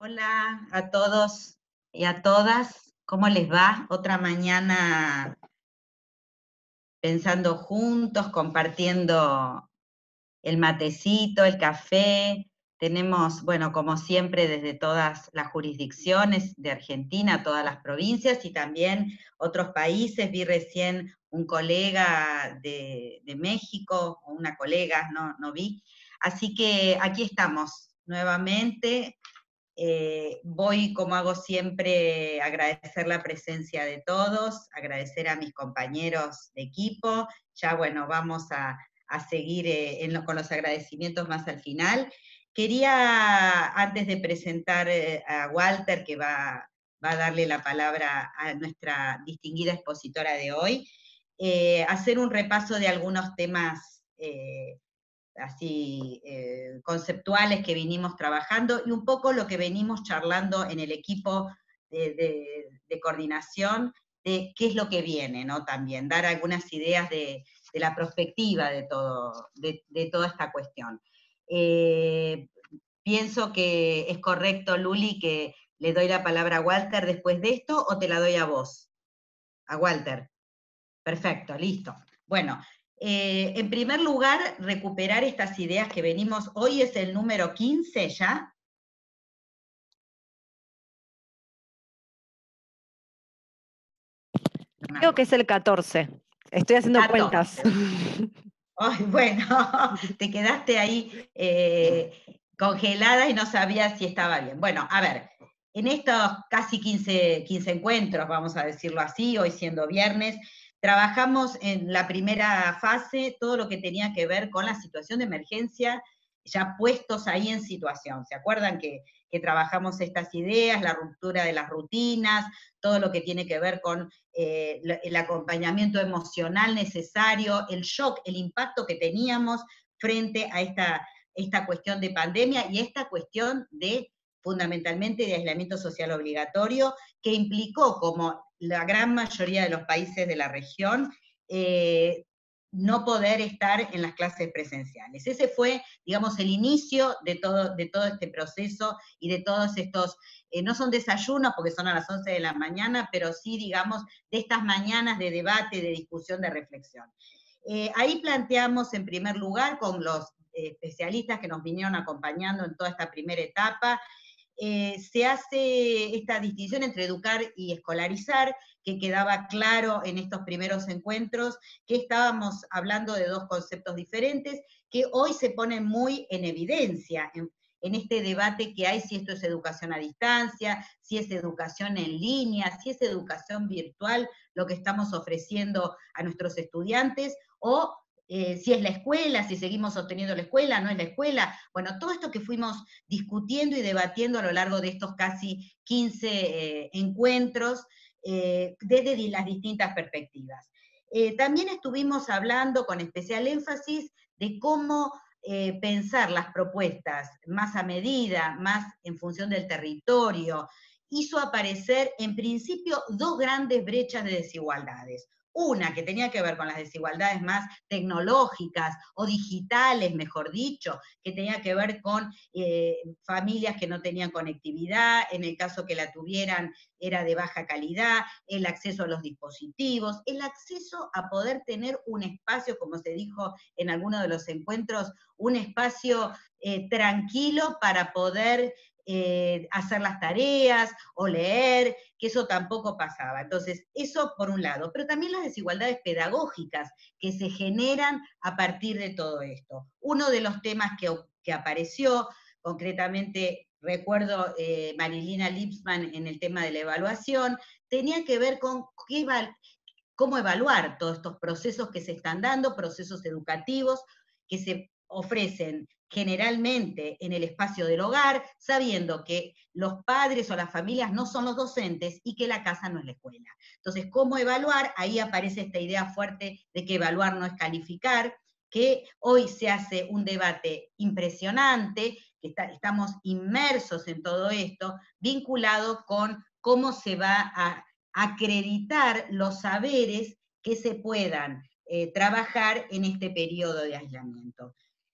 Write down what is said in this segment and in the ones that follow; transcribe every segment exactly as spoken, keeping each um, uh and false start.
Hola a todos y a todas, ¿cómo les va? Otra mañana pensando juntos, compartiendo el matecito, el café. Tenemos, bueno, como siempre, desde todas las jurisdicciones de Argentina, todas las provincias y también otros países. Vi recién un colega de, de México, o una colega, no, no vi. Así que aquí estamos nuevamente. Eh, voy, como hago siempre, a agradecer la presencia de todos, agradecer a mis compañeros de equipo. Ya, bueno, vamos a, a seguir eh, en lo, con los agradecimientos más al final. Quería, antes de presentar eh, a Walter, que va, va a darle la palabra a nuestra distinguida expositora de hoy, eh, hacer un repaso de algunos temas eh, así eh, conceptuales que vinimos trabajando y un poco lo que venimos charlando en el equipo de, de, de coordinación de qué es lo que viene, ¿no? También dar algunas ideas de, de la perspectiva de, todo, de, de toda esta cuestión. Eh, pienso que es correcto, Luli, que le doy la palabra a Walter después de esto, o te la doy a vos. A Walter. Perfecto, listo. Bueno, eh, en primer lugar, recuperar estas ideas que venimos, hoy es el número quince ya. No me Creo que acuerdo. es el catorce. Estoy haciendo cuentas. catorce. Ay, bueno, te quedaste ahí eh, congelada y no sabías si estaba bien. Bueno, a ver, en estos casi quince, quince encuentros, vamos a decirlo así, hoy siendo viernes, trabajamos en la primera fase todo lo que tenía que ver con la situación de emergencia, ya puestos ahí en situación. ¿Se acuerdan que, que trabajamos estas ideas, la ruptura de las rutinas, todo lo que tiene que ver con eh, el acompañamiento emocional necesario, el shock, el impacto que teníamos frente a esta, esta cuestión de pandemia y esta cuestión de fundamentalmente de aislamiento social obligatorio, que implicó, como la gran mayoría de los países de la región, eh, no poder estar en las clases presenciales. Ese fue, digamos, el inicio de todo, de todo este proceso y de todos estos, eh, no son desayunos porque son a las once de la mañana, pero sí, digamos, de estas mañanas de debate, de discusión, de reflexión. Eh, ahí planteamos en primer lugar con los eh, especialistas que nos vinieron acompañando en toda esta primera etapa, eh, se hace esta distinción entre educar y escolarizar, que quedaba claro en estos primeros encuentros, que estábamos hablando de dos conceptos diferentes, que hoy se ponen muy en evidencia en, en este debate que hay, si esto es educación a distancia, si es educación en línea, si es educación virtual, lo que estamos ofreciendo a nuestros estudiantes, o eh, si es la escuela, si seguimos sosteniendo la escuela, no es la escuela. Bueno, todo esto que fuimos discutiendo y debatiendo a lo largo de estos casi quince eh, encuentros eh, desde las distintas perspectivas. Eh, también estuvimos hablando con especial énfasis de cómo eh, pensar las propuestas más a medida, más en función del territorio, hizo aparecer en principio dos grandes brechas de desigualdades. Una que tenía que ver con las desigualdades más tecnológicas o digitales, mejor dicho, que tenía que ver con eh, familias que no tenían conectividad, en el caso que la tuvieran era de baja calidad, el acceso a los dispositivos, el acceso a poder tener un espacio, como se dijo en alguno de los encuentros, un espacio eh, tranquilo para poder eh, hacer las tareas o leer, que eso tampoco pasaba. Entonces, eso por un lado, pero también las desigualdades pedagógicas que se generan a partir de todo esto. Uno de los temas que, que apareció, concretamente recuerdo eh, Marilina Lipsman en el tema de la evaluación, tenía que ver con qué, cómo evaluar todos estos procesos que se están dando, procesos educativos que se ofrecen generalmente en el espacio del hogar, sabiendo que los padres o las familias no son los docentes y que la casa no es la escuela. Entonces, ¿cómo evaluar? Ahí aparece esta idea fuerte de que evaluar no es calificar, que hoy se hace un debate impresionante, que está, estamos inmersos en todo esto, vinculado con cómo se va a acreditar los saberes que se puedan eh, trabajar en este periodo de aislamiento.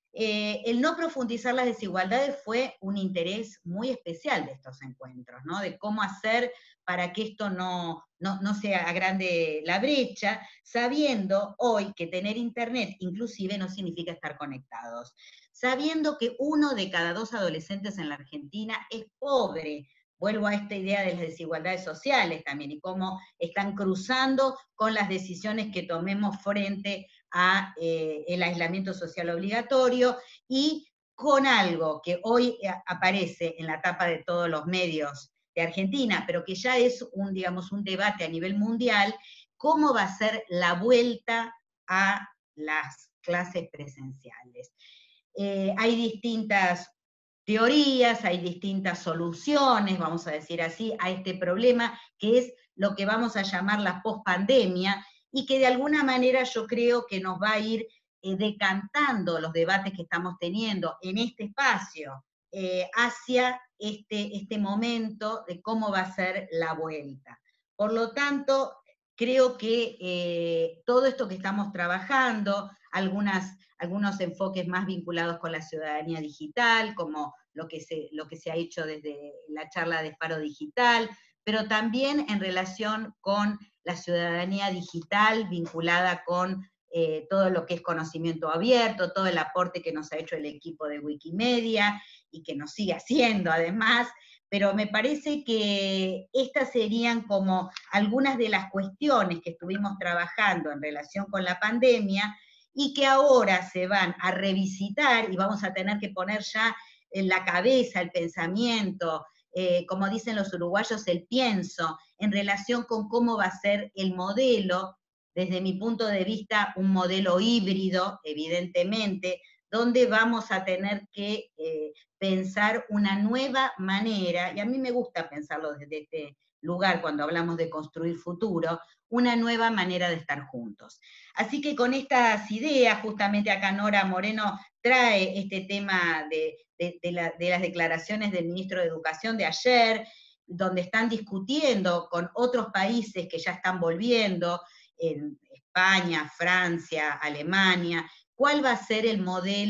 Eh, el no profundizar las desigualdades fue un interés muy especial de estos encuentros, ¿no? De cómo hacer para que esto no, no, no se agrande la brecha, sabiendo hoy que tener internet inclusive no significa estar conectados, sabiendo que uno de cada dos adolescentes en la Argentina es pobre. Vuelvo a esta idea de las desigualdades sociales también y cómo están cruzando con las decisiones que tomemos frente a eh, el aislamiento social obligatorio y con algo que hoy aparece en la tapa de todos los medios de Argentina, pero que ya es un, digamos, un debate a nivel mundial, cómo va a ser la vuelta a las clases presenciales. Eh, hay distintas teorías, hay distintas soluciones, vamos a decir así, a este problema, que es lo que vamos a llamar la pospandemia, y que de alguna manera yo creo que nos va a ir eh, decantando los debates que estamos teniendo en este espacio eh, hacia este, este momento de cómo va a ser la vuelta. Por lo tanto, creo que eh, todo esto que estamos trabajando, algunas, algunos enfoques más vinculados con la ciudadanía digital, como lo que, se, lo que se ha hecho desde la charla de Faro Digital, pero también en relación con la ciudadanía digital vinculada con eh, todo lo que es conocimiento abierto, todo el aporte que nos ha hecho el equipo de Wikimedia y que nos sigue haciendo además, pero me parece que estas serían como algunas de las cuestiones que estuvimos trabajando en relación con la pandemia y que ahora se van a revisitar y vamos a tener que poner ya en la cabeza el pensamiento, eh, como dicen los uruguayos, el pienso, en relación con cómo va a ser el modelo, desde mi punto de vista, un modelo híbrido, evidentemente, donde vamos a tener que eh, pensar una nueva manera, y a mí me gusta pensarlo desde este lugar cuando hablamos de construir futuro, una nueva manera de estar juntos. Así que con estas ideas, justamente acá Nora Moreno trae este tema de, de, de, la, de las declaraciones del ministro de Educación de ayer, donde están discutiendo con otros países que ya están volviendo, en España, Francia, Alemania, cuál va a ser el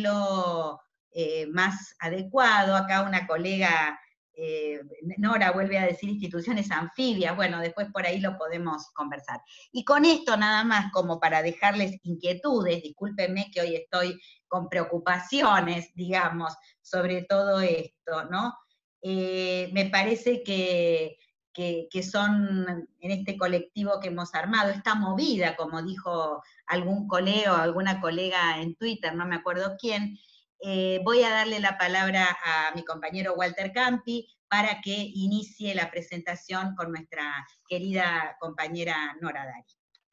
modelo eh, más adecuado. Acá una colega, eh, Nora, vuelve a decir instituciones anfibias, bueno, después por ahí lo podemos conversar. Y con esto nada más como para dejarles inquietudes, discúlpenme que hoy estoy con preocupaciones, digamos, sobre todo esto, ¿no? Eh, me parece que, que, que son en este colectivo que hemos armado, esta movida, como dijo algún colega o alguna colega en Twitter, no me acuerdo quién, eh, voy a darle la palabra a mi compañero Walter Campi para que inicie la presentación con nuestra querida compañera Nora Dari.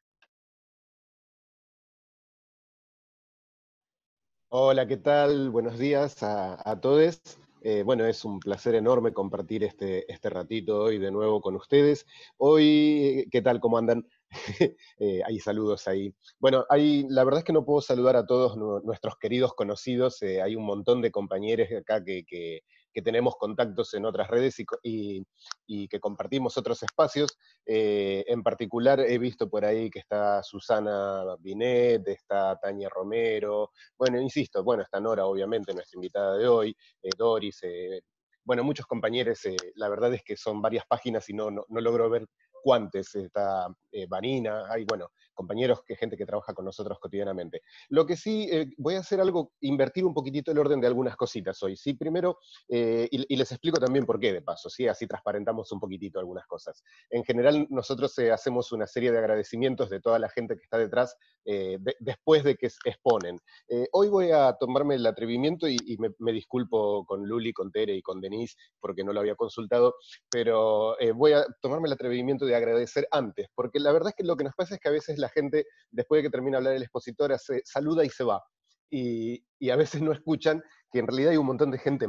Hola, ¿qué tal? Buenos días a, a todos. Eh, bueno, es un placer enorme compartir este, este ratito hoy de nuevo con ustedes. Hoy, ¿qué tal? ¿Cómo andan? eh, hay saludos ahí. Bueno, hay, la verdad es que no puedo saludar a todos nu nuestros queridos conocidos. Eh, hay un montón de compañeros acá que, que, que tenemos contactos en otras redes y, y, y que compartimos otros espacios. Eh, en particular he visto por ahí que está Susana Binet, está Tania Romero, bueno, insisto, bueno, está Nora, obviamente, nuestra invitada de hoy, eh, Doris, eh, bueno, muchos compañeros, eh, la verdad es que son varias páginas y no, no, no logro ver cuántos, está eh, Vanina, hay, bueno, compañeros, que gente que trabaja con nosotros cotidianamente. Lo que sí, eh, voy a hacer algo, invertir un poquitito el orden de algunas cositas hoy, ¿sí? Primero, eh, y, y les explico también por qué, de paso, ¿sí? Así transparentamos un poquitito algunas cosas. En general, nosotros eh, hacemos una serie de agradecimientos de toda la gente que está detrás eh, de, después de que exponen. Eh, hoy voy a tomarme el atrevimiento, y, y me, me disculpo con Luli, con Tere y con Denise, porque no lo había consultado, pero eh, voy a tomarme el atrevimiento de agradecer antes, porque la verdad es que lo que nos pasa es que a veces la gente, después de que termina de hablar el expositor, hace, saluda y se va. Y, y a veces no escuchan que en realidad hay un montón de gente más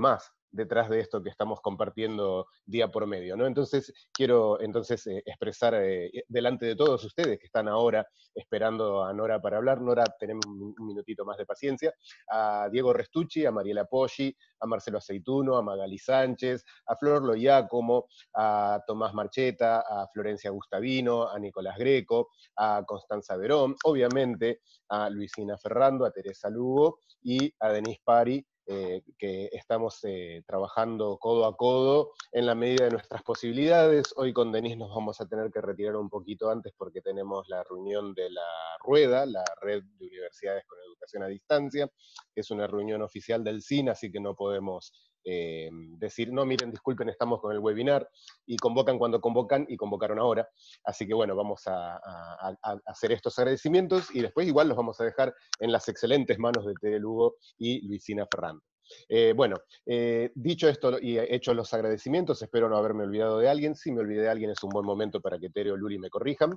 detrás de esto que estamos compartiendo día por medio, ¿no? Entonces, quiero entonces eh, expresar eh, delante de todos ustedes que están ahora esperando a Nora para hablar. Nora, tenemos un minutito más de paciencia. A Diego Restucci, a Mariela Poggi, a Marcelo Aceituno, a Magali Sánchez, a Flor Loiacomo, a Tomás Marcheta, a Florencia Gustavino, a Nicolás Greco, a Constanza Verón, obviamente a Luisina Ferrando, a Teresa Lugo y a Denise Pari, eh, que estamos eh, trabajando codo a codo en la medida de nuestras posibilidades. Hoy con Denise nos vamos a tener que retirar un poquito antes porque tenemos la reunión de la Rueda, la Red de Universidades con Educación a Distancia, que es una reunión oficial del C I N, así que no podemos eh, decir, no, miren, disculpen, estamos con el webinar, y convocan cuando convocan, y convocaron ahora. Así que bueno, vamos a, a, a hacer estos agradecimientos, y después igual los vamos a dejar en las excelentes manos de Tere Lugo y Luisina Ferrando. Eh, bueno, eh, dicho esto y hecho los agradecimientos, espero no haberme olvidado de alguien. Si me olvidé de alguien es un buen momento para que Tere o Luli me corrijan.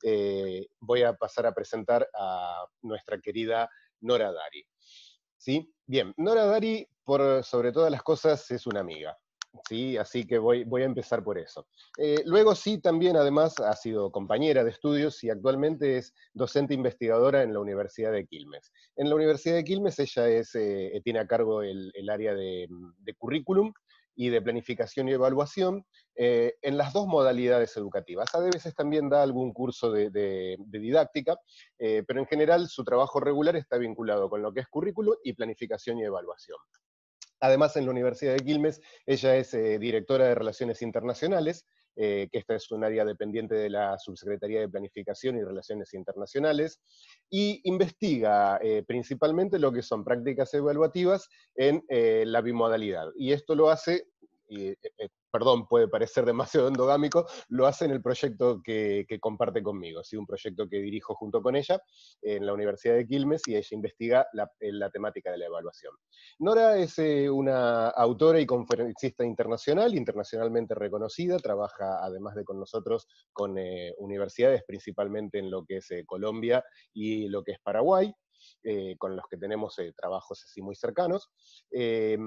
Eh, voy a pasar a presentar a nuestra querida Nora Dari. ¿Sí? Bien, Nora Dari, por sobre todas las cosas, es una amiga. ¿Sí? Así que voy, voy a empezar por eso. Eh, luego sí, también además ha sido compañera de estudios y actualmente es docente investigadora en la Universidad de Quilmes. En la Universidad de Quilmes ella es, eh, tiene a cargo el, el área de, de currículum y de planificación y evaluación eh, en las dos modalidades educativas. A veces también da algún curso de, de, de didáctica, eh, pero en general su trabajo regular está vinculado con lo que es currículum y planificación y evaluación. Además, en la Universidad de Quilmes, ella es eh, directora de Relaciones Internacionales, eh, que esta es un área dependiente de la Subsecretaría de Planificación y Relaciones Internacionales, y investiga eh, principalmente lo que son prácticas evaluativas en eh, la bimodalidad. Y esto lo hace, y, eh, perdón, puede parecer demasiado endogámico, lo hace en el proyecto que, que comparte conmigo, ¿sí? Un proyecto que dirijo junto con ella en la Universidad de Quilmes, y ella investiga la, la temática de la evaluación. Nora es eh, una autora y conferencista internacional, internacionalmente reconocida, trabaja además de con nosotros con eh, universidades, principalmente en lo que es eh, Colombia y lo que es Paraguay, eh, con los que tenemos eh, trabajos así muy cercanos. Eh,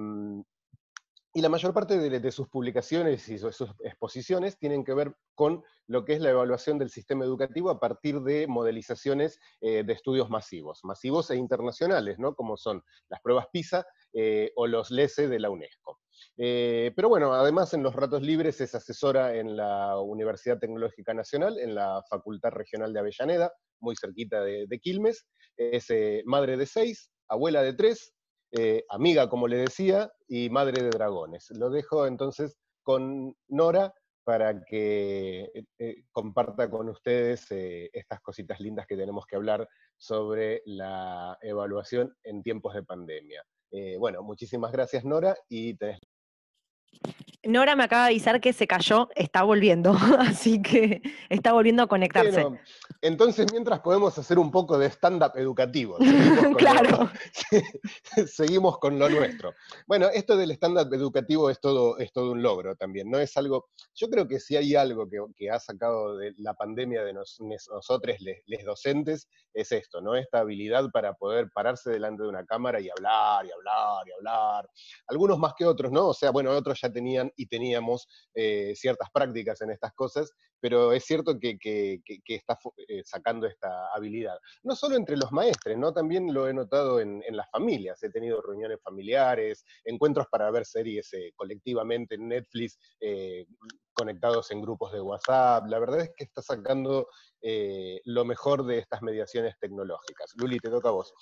Y la mayor parte de, de sus publicaciones y sus, sus exposiciones tienen que ver con lo que es la evaluación del sistema educativo a partir de modelizaciones eh, de estudios masivos, masivos e internacionales, ¿no? Como son las pruebas PISA eh, o los LESE de la UNESCO. Eh, pero bueno, además en los ratos libres es asesora en la Universidad Tecnológica Nacional, en la Facultad Regional de Avellaneda, muy cerquita de, de Quilmes. Es eh, madre de seis, abuela de tres, Eh, amiga, como le decía, y madre de dragones. Lo dejo entonces con Nora para que eh, comparta con ustedes eh, estas cositas lindas que tenemos que hablar sobre la evaluación en tiempos de pandemia. Eh, bueno, muchísimas gracias, Nora, y tenés... Nora me acaba de avisar que se cayó, está volviendo, así que está volviendo a conectarse. Bueno, entonces mientras podemos hacer un poco de stand-up educativo, seguimos con, claro. lo, seguimos con lo nuestro. Bueno, esto del stand-up educativo es todo, es todo un logro también, no es algo, yo creo que si hay algo que, que ha sacado de la pandemia de nos, nosotros, les, les docentes, es esto, ¿no? Esta habilidad para poder pararse delante de una cámara y hablar, y hablar, y hablar. Algunos más que otros, ¿no? O sea, bueno, otros ya tenían y teníamos eh, ciertas prácticas en estas cosas, pero es cierto que, que, que, que está eh, sacando esta habilidad. No solo entre los maestres, ¿no? También lo he notado en, en las familias. He tenido reuniones familiares, encuentros para ver series eh, colectivamente en Netflix, eh, conectados en grupos de WhatsApp. La verdad es que está sacando eh, lo mejor de estas mediaciones tecnológicas. Luli, te toca a vos.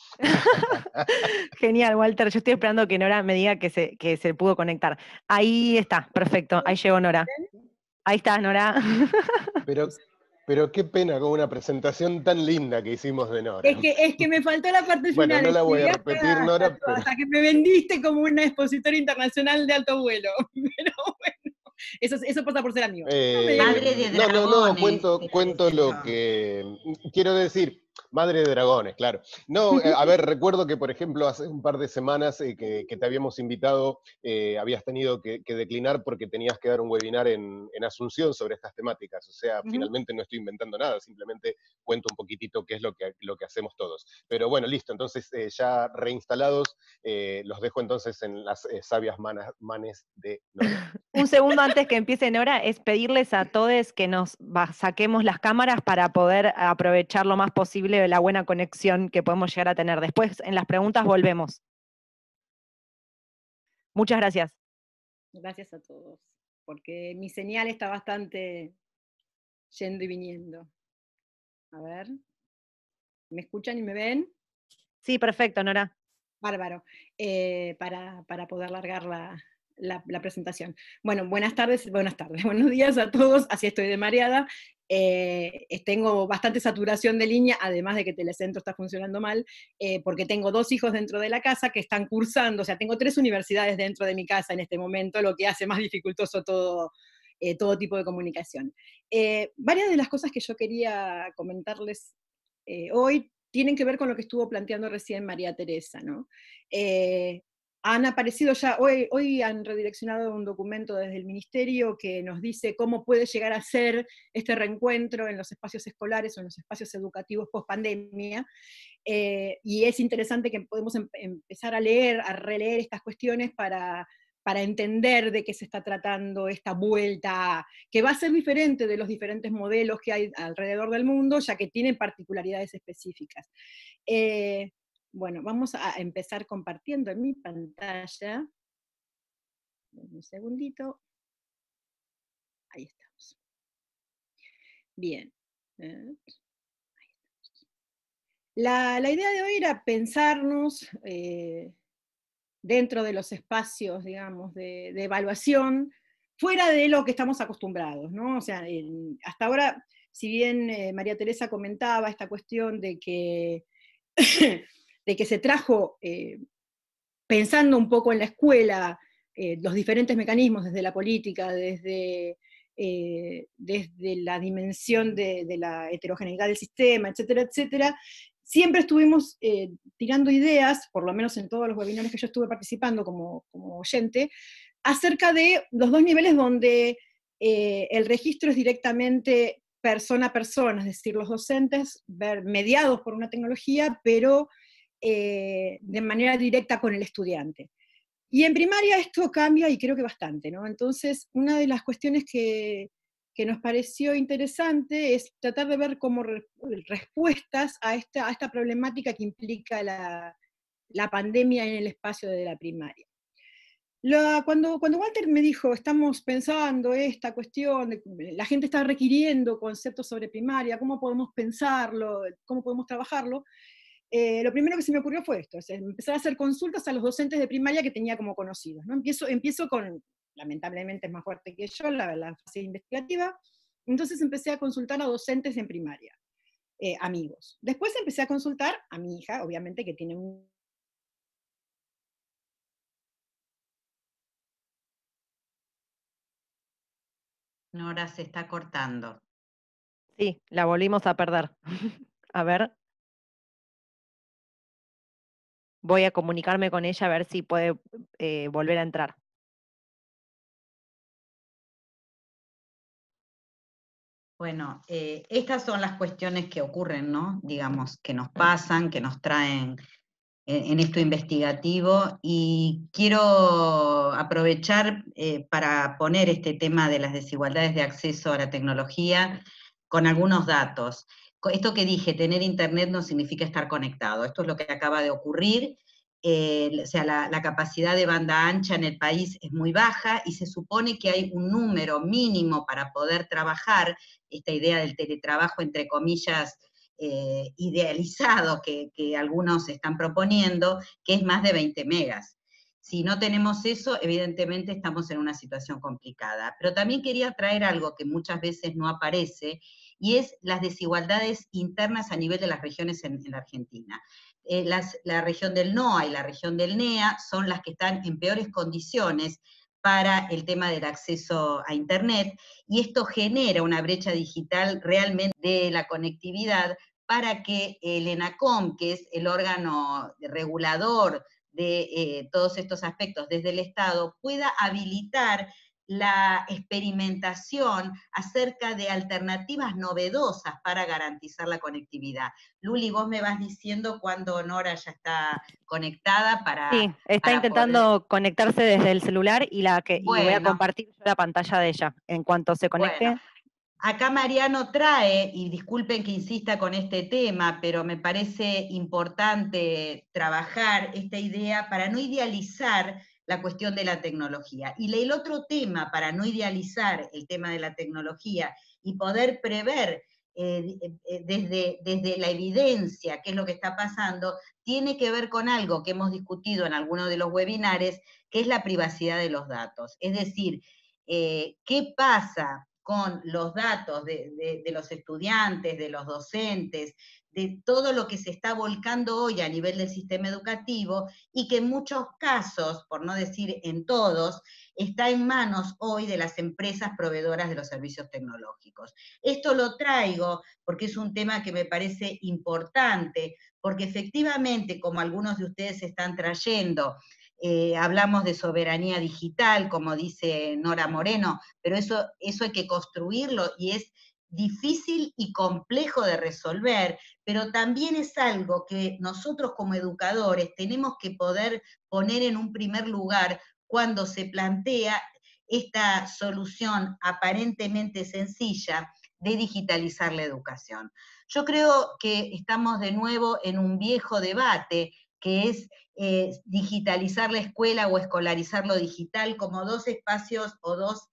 Genial, Walter. Yo estoy esperando que Nora me diga que se, que se pudo conectar. Ahí está, perfecto. Ahí llegó Nora. Ahí está, Nora. Pero, pero qué pena con una presentación tan linda que hicimos de Nora. Es que, es que me faltó la parte bueno, final. No la voy a repetir, hasta, Nora, hasta, pero... hasta que me vendiste como una expositora internacional de alto vuelo. Pero bueno, eso, eso pasa por ser amigo. Eh, Madre de no, no, no, dragones, cuento, cuento lo que... Quiero decir, Madre de dragones, claro. No, eh, a ver, recuerdo que, por ejemplo, hace un par de semanas eh, que, que te habíamos invitado, eh, habías tenido que, que declinar porque tenías que dar un webinar en, en Asunción sobre estas temáticas. O sea, Ujú. finalmente no estoy inventando nada, simplemente cuento un poquitito qué es lo que, lo que hacemos todos. Pero bueno, listo, entonces eh, ya reinstalados, eh, los dejo entonces en las eh, sabias manas, manes de Nora. Un segundo antes que empiece Nora, es pedirles a todos que nos va- saquemos las cámaras para poder aprovechar lo más posible de la buena conexión que podemos llegar a tener. Después en las preguntas volvemos. Muchas gracias. Gracias a todos, porque mi señal está bastante yendo y viniendo. A ver, ¿me escuchan y me ven? Sí, perfecto, Nora. Bárbaro, eh, para, para poder largar la, la, la presentación. Bueno, buenas tardes, buenas tardes, buenos días a todos, así estoy de mareada. Eh, tengo bastante saturación de línea, además de que Telecentro está funcionando mal, eh, porque tengo dos hijos dentro de la casa que están cursando, o sea, tengo tres universidades dentro de mi casa en este momento, lo que hace más dificultoso todo, eh, todo tipo de comunicación. Eh, varias de las cosas que yo quería comentarles eh, hoy tienen que ver con lo que estuvo planteando recién María Teresa, ¿no? Eh, han aparecido ya, hoy, hoy han redireccionado un documento desde el Ministerio que nos dice cómo puede llegar a ser este reencuentro en los espacios escolares o en los espacios educativos post pandemia, eh, y es interesante que podemos em empezar a leer, a releer estas cuestiones para, para entender de qué se está tratando esta vuelta, que va a ser diferente de los diferentes modelos que hay alrededor del mundo, ya que tienen particularidades específicas. Eh, bueno, vamos a empezar compartiendo en mi pantalla. Un segundito. Ahí estamos. Bien. Eh, La, la, idea de hoy era pensarnos eh, dentro de los espacios, digamos, de, de, evaluación, fuera de lo que estamos acostumbrados, ¿no? O sea, en, hasta ahora, si bien eh, María Teresa comentaba esta cuestión de que, de que se trajo, eh, pensando un poco en la escuela, eh, los diferentes mecanismos, desde la política, desde, eh, desde la dimensión de, de la heterogeneidad del sistema, etcétera, etcétera, siempre estuvimos eh, tirando ideas, por lo menos en todos los webinars que yo estuve participando como, como oyente, acerca de los dos niveles donde eh, el registro es directamente persona a persona, es decir, los docentes ver, mediados por una tecnología, pero eh, de manera directa con el estudiante. Y en primaria esto cambia y creo que bastante, ¿no? Entonces, una de las cuestiones que, que nos pareció interesante es tratar de ver como re, respuestas a esta, a esta problemática que implica la, la pandemia en el espacio de la primaria. La, cuando, cuando Walter me dijo, estamos pensando esta cuestión, de, la gente está requiriendo conceptos sobre primaria, ¿cómo podemos pensarlo? ¿Cómo podemos trabajarlo? Eh, lo primero que se me ocurrió fue esto, es empezar a hacer consultas a los docentes de primaria que tenía como conocidos, ¿no? Empiezo, empiezo con, lamentablemente es más fuerte que yo, la, la fase investigativa, entonces empecé a consultar a docentes en primaria, eh, amigos. Después empecé a consultar a mi hija, obviamente, que tiene un... Nora se está cortando. Sí, la volvimos a perder. A ver. Voy a comunicarme con ella a ver si puede eh, volver a entrar. Bueno, eh, estas son las cuestiones que ocurren, ¿no? Digamos, que nos pasan, que nos traen en, en esto investigativo, y quiero aprovechar eh, para poner este tema de las desigualdades de acceso a la tecnología con algunos datos. Esto que dije, tener internet no significa estar conectado, esto es lo que acaba de ocurrir. Eh, o sea, la, la capacidad de banda ancha en el país es muy baja y se supone que hay un número mínimo para poder trabajar, esta idea del teletrabajo, entre comillas, eh, idealizado que, que algunos están proponiendo, que es más de veinte megas. Si no tenemos eso, evidentemente estamos en una situación complicada. Pero también quería traer algo que muchas veces no aparece, y es las desigualdades internas a nivel de las regiones en, en la Argentina. Eh, las, la región del NOA y la región del NEA son las que están en peores condiciones para el tema del acceso a Internet, y esto genera una brecha digital realmente de la conectividad para que el ENACOM, que es el órgano regulador de eh, todos estos aspectos desde el Estado, pueda habilitar la experimentación acerca de alternativas novedosas para garantizar la conectividad. Luli, vos me vas diciendo cuando Nora ya está conectada para... Sí, está para intentando poder... conectarse desde el celular y, la que, y voy a Bueno, compartir yo la pantalla de ella. En cuanto se conecte... bueno. Acá Mariano trae, y disculpen que insista con este tema, pero me parece importante trabajar esta idea para no idealizar la cuestión de la tecnología. Y el otro tema, para no idealizar el tema de la tecnología y poder prever eh, eh, desde, desde la evidencia qué es lo que está pasando, tiene que ver con algo que hemos discutido en algunos de los webinares, que es la privacidad de los datos. Es decir, eh, ¿qué pasa con los datos de, de, de los estudiantes, de los docentes, de todo lo que se está volcando hoy a nivel del sistema educativo y que en muchos casos, por no decir en todos, está en manos hoy de las empresas proveedoras de los servicios tecnológicos? Esto lo traigo porque es un tema que me parece importante, porque efectivamente, como algunos de ustedes están trayendo, Eh, hablamos de soberanía digital, como dice Nora Moreno, pero eso, eso hay que construirlo y es difícil y complejo de resolver, pero también es algo que nosotros como educadores tenemos que poder poner en un primer lugar cuando se plantea esta solución aparentemente sencilla de digitalizar la educación. Yo creo que estamos de nuevo en un viejo debate, que es eh, digitalizar la escuela o escolarizar lo digital como dos espacios o dos,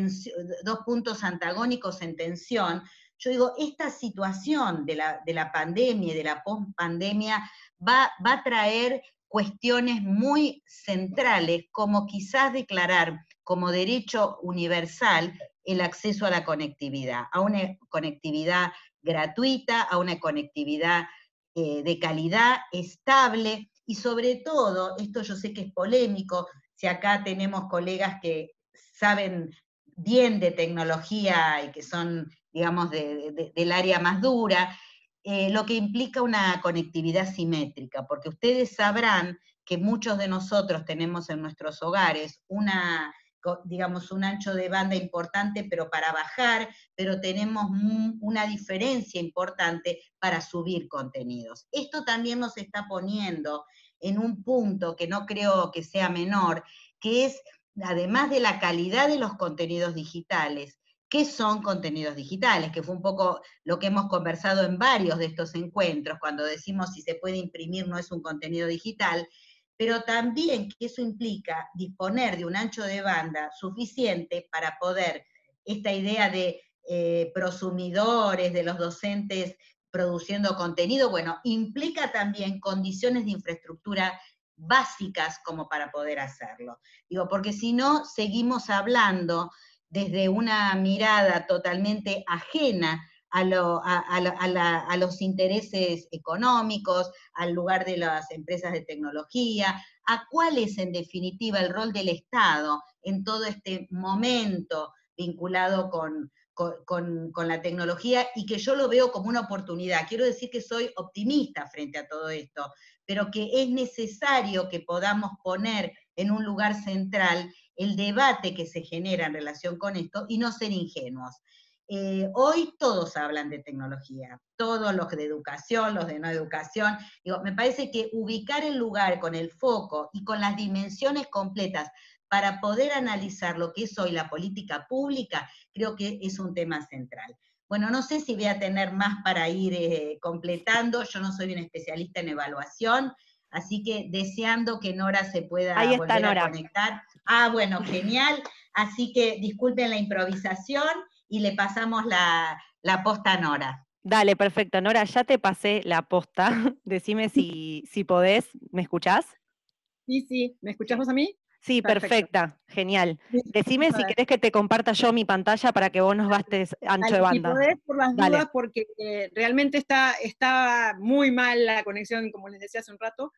dos puntos antagónicos en tensión. Yo digo, esta situación de la, de la pandemia y de la post-pandemia va, va a traer cuestiones muy centrales, como quizás declarar como derecho universal el acceso a la conectividad, a una conectividad gratuita, a una conectividad eh, de calidad, estable, y sobre todo, esto yo sé que es polémico, si acá tenemos colegas que saben bien de tecnología y que son, digamos, de, de, del área más dura, eh, lo que implica una conectividad simétrica, porque ustedes sabrán que muchos de nosotros tenemos en nuestros hogares una, digamos, un ancho de banda importante, pero para bajar, pero tenemos una diferencia importante para subir contenidos. Esto también nos está poniendo en un punto que no creo que sea menor, que es, además de la calidad de los contenidos digitales, ¿qué son contenidos digitales? Que fue un poco lo que hemos conversado en varios de estos encuentros, cuando decimos si se puede imprimir no es un contenido digital, pero también que eso implica disponer de un ancho de banda suficiente para poder, esta idea de eh, prosumidores, de los docentes produciendo contenido, bueno, implica también condiciones de infraestructura básicas como para poder hacerlo. Digo, porque si no, seguimos hablando desde una mirada totalmente ajena a, lo, a, a, a, la, a los intereses económicos, al lugar de las empresas de tecnología, a cuál es en definitiva el rol del Estado en todo este momento vinculado con, con, con, con la tecnología, y que yo lo veo como una oportunidad. Quiero decir que soy optimista frente a todo esto, pero que es necesario que podamos poner en un lugar central el debate que se genera en relación con esto y no ser ingenuos. Eh, hoy todos hablan de tecnología, todos los de educación, los de no educación. Digo, me parece que ubicar el lugar con el foco y con las dimensiones completas para poder analizar lo que es hoy la política pública, creo que es un tema central. Bueno, no sé si voy a tener más para ir eh, completando, yo no soy un especialista en evaluación, así que deseando que Nora se pueda Ahí está, volver Nora. a conectar. Ah, bueno, genial, así que disculpen la improvisación y le pasamos la, la posta a Nora. Dale, perfecto. Nora, ya te pasé la posta. Decime si, si podés. ¿Me escuchás? Sí, sí. ¿Me escuchás vos a mí? Sí, Perfecto. perfecta. Genial. Sí, Decime si querés que te comparta yo mi pantalla para que vos nos gastes ancho de banda. Si podés, por las Dale. dudas, porque eh, realmente está, está muy mal la conexión, como les decía hace un rato,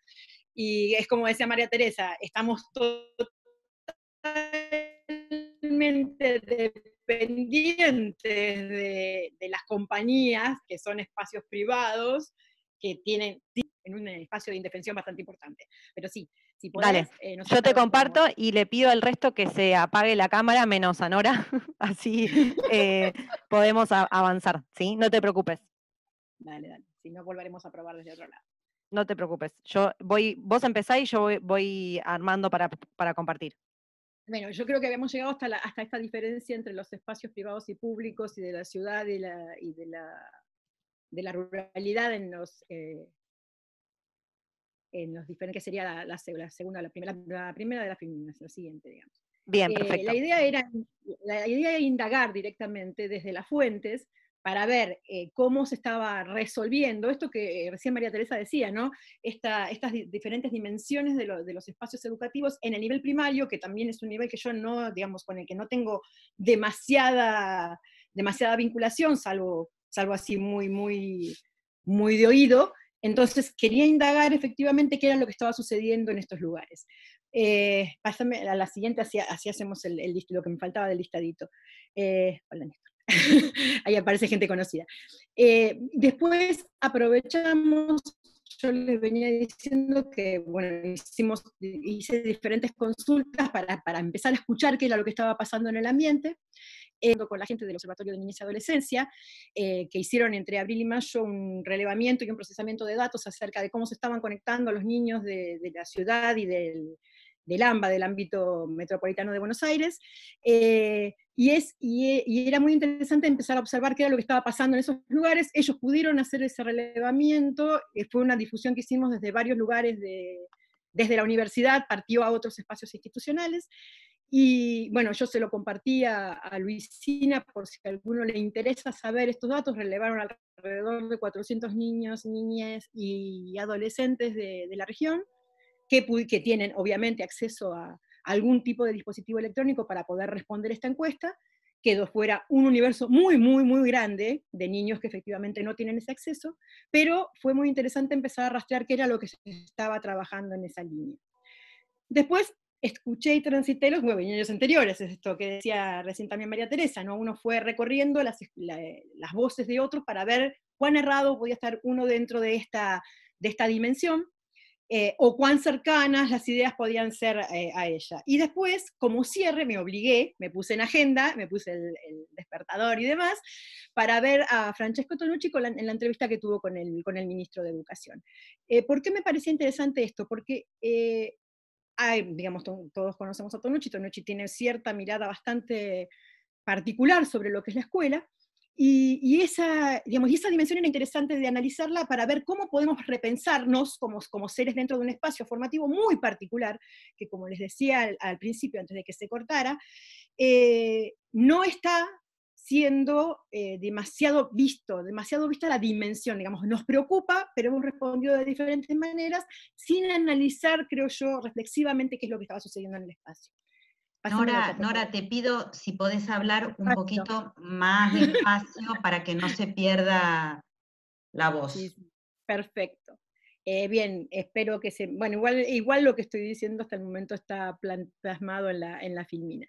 y es como decía María Teresa, estamos totalmente dependientes de, de las compañías, que son espacios privados, que tienen en un espacio de indefensión bastante importante. Pero sí, si podés, Dale, eh, no sé yo te hasta dónde comparto podemos- y le pido al resto que se apague la cámara, menos a Nora, así eh, podemos a- avanzar, ¿sí? No te preocupes, Dale, dale, si no volveremos a probar desde otro lado. no te preocupes. Yo voy, vos empezá y yo voy, voy armando para, para compartir. Bueno, yo creo que habíamos llegado hasta, la, hasta esta diferencia entre los espacios privados y públicos y de la ciudad y, la, y de, la, de la ruralidad en los, eh, en los diferentes, que sería la, la, la segunda, la primera, la primera de las filminas, la siguiente, digamos. Bien, Eh, perfecto. la, idea era, la idea era indagar directamente desde las fuentes para ver eh, cómo se estaba resolviendo esto que eh, recién María Teresa decía, ¿no? Esta, estas di diferentes dimensiones de, lo, de los espacios educativos en el nivel primario, que también es un nivel que yo no, digamos, con el que no tengo demasiada, demasiada vinculación, salvo, salvo así muy, muy, muy de oído. Entonces quería indagar efectivamente qué era lo que estaba sucediendo en estos lugares. Eh, pásame a la siguiente, así, así hacemos el, el, lo que me faltaba del listadito. Eh, hola, Néstor. Ahí aparece gente conocida. Eh, después aprovechamos, yo les venía diciendo que, bueno, hicimos, hice diferentes consultas para, para empezar a escuchar qué era lo que estaba pasando en el ambiente, eh, con la gente del Observatorio de Niñez y Adolescencia, eh, que hicieron entre abril y mayo un relevamiento y un procesamiento de datos acerca de cómo se estaban conectando los niños de, de la ciudad y del, del AMBA, del ámbito metropolitano de Buenos Aires, eh, y, es, y, y era muy interesante empezar a observar qué era lo que estaba pasando en esos lugares. Ellos pudieron hacer ese relevamiento, eh, fue una difusión que hicimos desde varios lugares, de, desde la universidad, partió a otros espacios institucionales, y bueno, yo se lo compartí a, a Luisina, por si a alguno le interesa saber estos datos. Relevaron alrededor de cuatrocientos niños, niñas y adolescentes de, de la región, que, que tienen obviamente acceso a, a algún tipo de dispositivo electrónico para poder responder esta encuesta. Quedó fuera un universo muy, muy, muy grande de niños que efectivamente no tienen ese acceso, pero fue muy interesante empezar a rastrear qué era lo que se estaba trabajando en esa línea. Después escuché y transité los nueve años anteriores, es esto que decía recién también María Teresa, ¿no? Uno fue recorriendo las, la, las voces de otros para ver cuán errado podía estar uno dentro de esta, de esta dimensión, eh, o cuán cercanas las ideas podían ser eh, a ella. Y después, como cierre, me obligué, me puse en agenda, me puse el, el despertador y demás, para ver a Francesco Tonucci con la, en la entrevista que tuvo con el, con el ministro de Educación. Eh, ¿Por qué me parecía interesante esto? Porque eh, hay, digamos, todos conocemos a Tonucci, Tonucci tiene cierta mirada bastante particular sobre lo que es la escuela, y, y, esa, digamos, y esa dimensión era interesante de analizarla para ver cómo podemos repensarnos como, como seres dentro de un espacio formativo muy particular, que como les decía al, al principio, antes de que se cortara, eh, no está siendo eh, demasiado visto, demasiado vista la dimensión, digamos, nos preocupa, pero hemos respondido de diferentes maneras, sin analizar, creo yo, reflexivamente qué es lo que estaba sucediendo en el espacio. Nora, Nora, te pido si podés hablar un poquito más despacio para que no se pierda la voz. Sí, sí. Perfecto. Eh, bien, espero que se... Bueno, igual, igual lo que estoy diciendo hasta el momento está plasmado en la, en la filmina.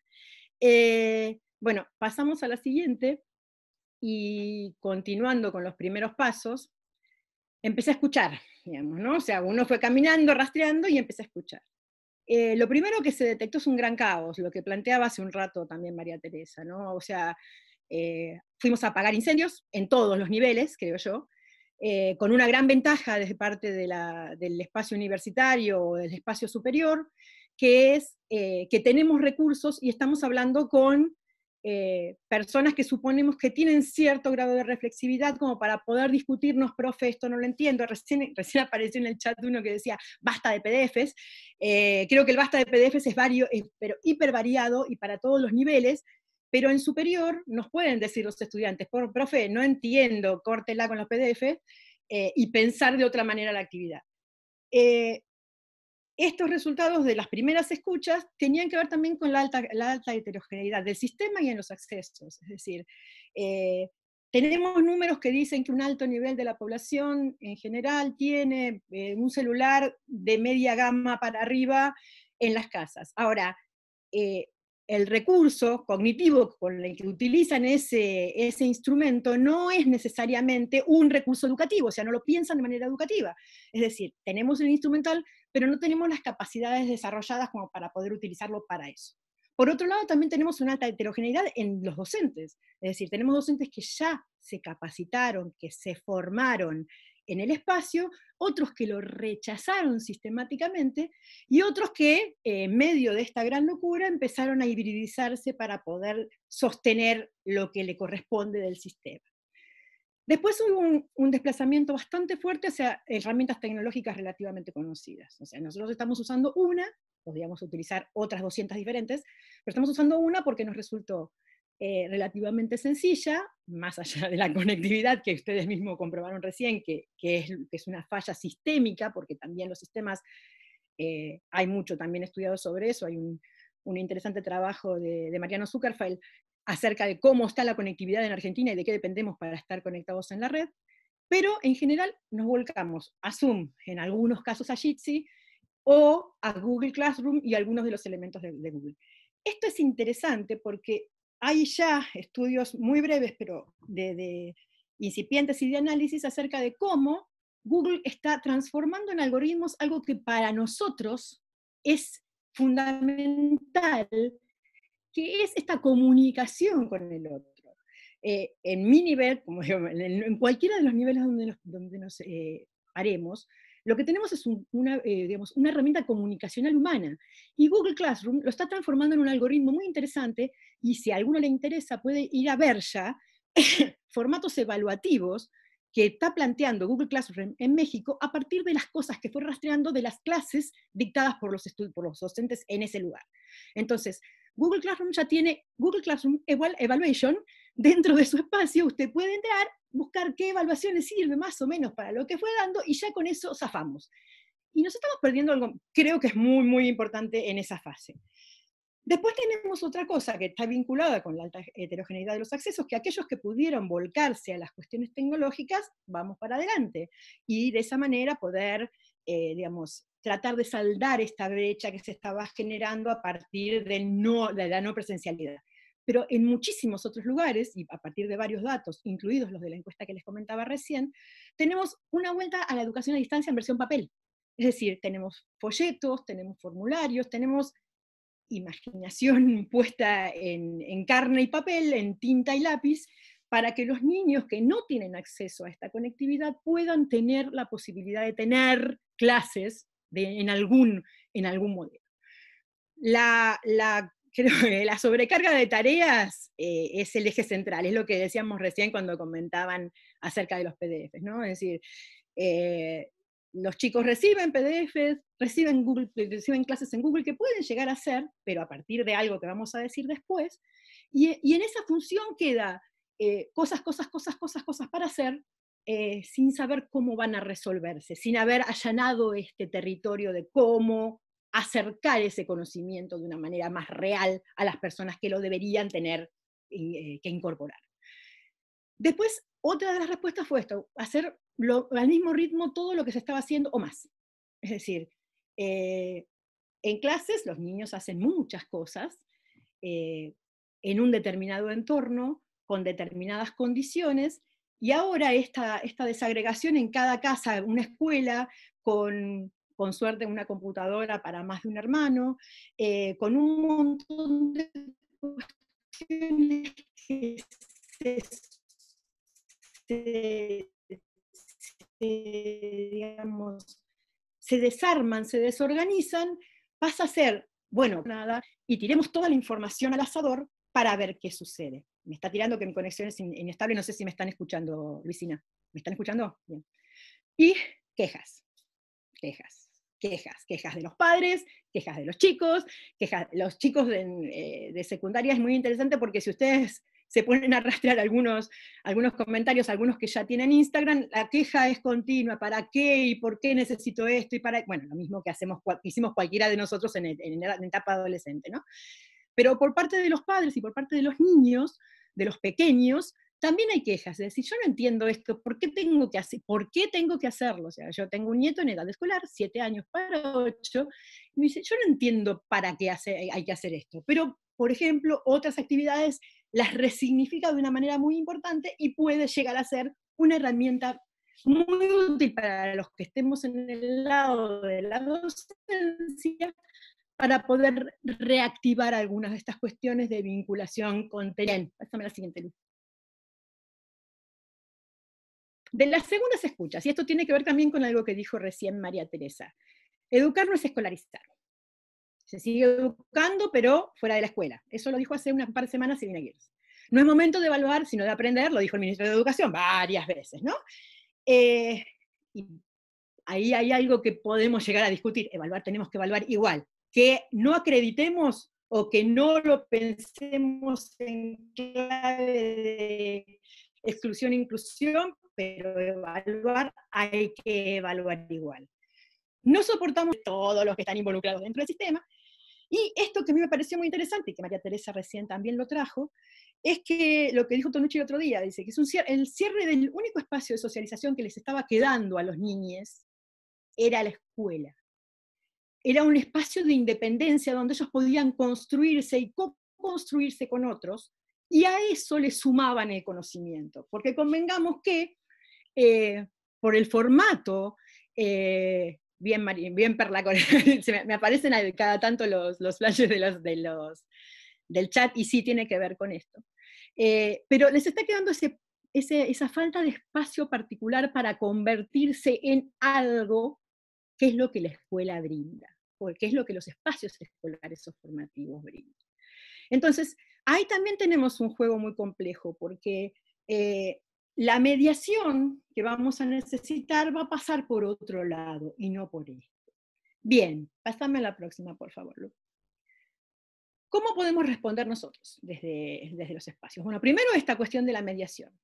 Eh, bueno, pasamos a la siguiente, y continuando con los primeros pasos, empecé a escuchar, digamos, ¿no? O sea, uno fue caminando, rastreando, y empecé a escuchar. Eh, lo primero que se detectó es un gran caos, lo que planteaba hace un rato también María Teresa, ¿no? O sea, eh, fuimos a apagar incendios en todos los niveles, creo yo, eh, con una gran ventaja desde parte de la, del espacio universitario o del espacio superior, que es eh, que tenemos recursos y estamos hablando con eh, personas que suponemos que tienen cierto grado de reflexividad como para poder discutirnos, profe, esto no lo entiendo. Recién, recién apareció en el chat uno que decía, basta de P D Fs. Eh, creo que el basta de P D Fs es, vario, es pero hiper variado y para todos los niveles, pero en superior nos pueden decir los estudiantes, por, profe, no entiendo, córtela con los P D Fs, eh, y pensar de otra manera la actividad. Eh, Estos resultados de las primeras escuchas tenían que ver también con la alta, la alta heterogeneidad del sistema y en los accesos. Es decir, eh, tenemos números que dicen que un alto nivel de la población en general tiene eh, un celular de media gama para arriba en las casas. Ahora, eh, el recurso cognitivo con el que utilizan ese, ese instrumento no es necesariamente un recurso educativo, o sea, no lo piensan de manera educativa. Es decir, tenemos el instrumental, pero no tenemos las capacidades desarrolladas como para poder utilizarlo para eso. Por otro lado, también tenemos una alta heterogeneidad en los docentes, es decir, tenemos docentes que ya se capacitaron, que se formaron en el espacio, otros que lo rechazaron sistemáticamente, y otros que, eh, en medio de esta gran locura, empezaron a hibridizarse para poder sostener lo que le corresponde del sistema. Después hubo un, un desplazamiento bastante fuerte hacia herramientas tecnológicas relativamente conocidas. O sea, nosotros estamos usando una, podríamos utilizar otras doscientas diferentes, pero estamos usando una porque nos resultó Eh, relativamente sencilla, más allá de la conectividad que ustedes mismos comprobaron recién, que, que, es, que es una falla sistémica, porque también los sistemas, eh, hay mucho también estudiado sobre eso, hay un, un interesante trabajo de, de Mariano Zuckerfeld acerca de cómo está la conectividad en Argentina y de qué dependemos para estar conectados en la red, pero en general nos volcamos a Zoom, en algunos casos a Jitsi, o a Google Classroom y algunos de los elementos de, de Google. Esto es interesante porque hay ya estudios muy breves, pero de, de incipientes y de análisis acerca de cómo Google está transformando en algoritmos algo que para nosotros es fundamental, que es esta comunicación con el otro. Eh, en mi nivel, como digo, en, en cualquiera de los niveles donde nos, donde nos eh, paremos, lo que tenemos es un, una, eh, digamos, una herramienta comunicacional humana. Y Google Classroom lo está transformando en un algoritmo muy interesante, y si a alguno le interesa puede ir a ver ya formatos evaluativos que está planteando Google Classroom en México a partir de las cosas que fue rastreando de las clases dictadas por los, por los docentes en ese lugar. Entonces, Google Classroom ya tiene Google Classroom Evaluation dentro de su espacio. Usted puede entrar, buscar qué evaluaciones sirve más o menos para lo que fue dando, y ya con eso zafamos. Y nos estamos perdiendo algo, creo que es muy, muy importante en esa fase. Después tenemos otra cosa que está vinculada con la alta heterogeneidad de los accesos, que aquellos que pudieron volcarse a las cuestiones tecnológicas, vamos para adelante, y de esa manera poder, eh, digamos, tratar de saldar esta brecha que se estaba generando a partir del no, de la no presencialidad. Pero en muchísimos otros lugares, y a partir de varios datos, incluidos los de la encuesta que les comentaba recién, tenemos una vuelta a la educación a distancia en versión papel. Es decir, tenemos folletos, tenemos formularios, tenemos imaginación puesta en, en carne y papel, en tinta y lápiz, para que los niños que no tienen acceso a esta conectividad puedan tener la posibilidad de tener clases de, en, algún, en algún modelo. La, la, creo que la sobrecarga de tareas eh, es el eje central, es lo que decíamos recién cuando comentaban acerca de los P D Fs, ¿no? Es decir, eh, los chicos reciben P D Fs, reciben, Google, reciben clases en Google que pueden llegar a ser, pero a partir de algo que vamos a decir después, y, y en esa función queda eh, cosas, cosas, cosas, cosas, cosas para hacer, eh, sin saber cómo van a resolverse, sin haber allanado este territorio de cómo acercar ese conocimiento de una manera más real a las personas que lo deberían tener eh, que incorporar. Después, otra de las respuestas fue esto, hacer lo, al mismo ritmo todo lo que se estaba haciendo o más. Es decir, eh, en clases los niños hacen muchas cosas eh, en un determinado entorno, con determinadas condiciones, y ahora esta, esta desagregación en cada casa, una escuela, con, con suerte una computadora para más de un hermano, eh, con un montón de cuestiones que se Se, se, digamos, se desarman, se desorganizan, pasa a ser, bueno, nada, y tiremos toda la información al asador para ver qué sucede. Me está tirando que mi conexión es inestable, no sé si me están escuchando, Luisina. ¿Me están escuchando? Bien. Y quejas, quejas, quejas, quejas de los padres, quejas de los chicos, quejas, los chicos de, eh, de secundaria es muy interesante porque si ustedes se ponen a rastrear algunos, algunos comentarios, algunos que ya tienen Instagram, la queja es continua, ¿para qué? ¿Y por qué necesito esto? Y para, bueno, lo mismo que hacemos, hicimos cualquiera de nosotros en, el, en la etapa adolescente, ¿no? Pero por parte de los padres y por parte de los niños, de los pequeños, también hay quejas, es decir, yo no entiendo esto, ¿por qué tengo que hacer, por qué tengo que hacerlo? O sea, yo tengo un nieto en edad escolar, siete años para ocho, y me dice, yo no entiendo para qué hace, hay que hacer esto, pero, por ejemplo, otras actividades las resignifica de una manera muy importante y puede llegar a ser una herramienta muy útil para los que estemos en el lado de la docencia, para poder reactivar algunas de estas cuestiones de vinculación con Bien, pásame la siguiente, Luz. De las segundas escuchas, y esto tiene que ver también con algo que dijo recién María Teresa. Educar no es escolarizar. Se sigue educando, pero fuera de la escuela. Eso lo dijo hace unas par de semanas Silvina Girs. No es momento de evaluar, sino de aprender, lo dijo el ministro de Educación varias veces, ¿no? Eh, y ahí hay algo que podemos llegar a discutir. Evaluar, tenemos que evaluar igual. Que no acreditemos o que no lo pensemos en clave de exclusión e inclusión, pero evaluar hay que evaluar igual. No soportamos todos los que están involucrados dentro del sistema, y esto que a mí me pareció muy interesante, y que María Teresa recién también lo trajo, es que lo que dijo Tonucci el otro día, dice que es un cierre, el cierre del único espacio de socialización que les estaba quedando a los niños era la escuela. Era un espacio de independencia donde ellos podían construirse y co-construirse con otros, y a eso le sumaban el conocimiento, porque convengamos que eh, por el formato, eh, bien, bien perla, se me, me aparecen cada tanto los, los flashes de los, de los, del chat, y sí tiene que ver con esto. Eh, pero les está quedando ese, ese, esa falta de espacio particular para convertirse en algo que es lo que la escuela brinda, porque es lo que los espacios escolares o formativos brindan. Entonces, ahí también tenemos un juego muy complejo, porque eh, la mediación que vamos a necesitar va a pasar por otro lado, y no por esto. Bien, pásame a la próxima, por favor, Lu. ¿Cómo podemos responder nosotros desde, desde los espacios? Bueno, primero esta cuestión de la mediación.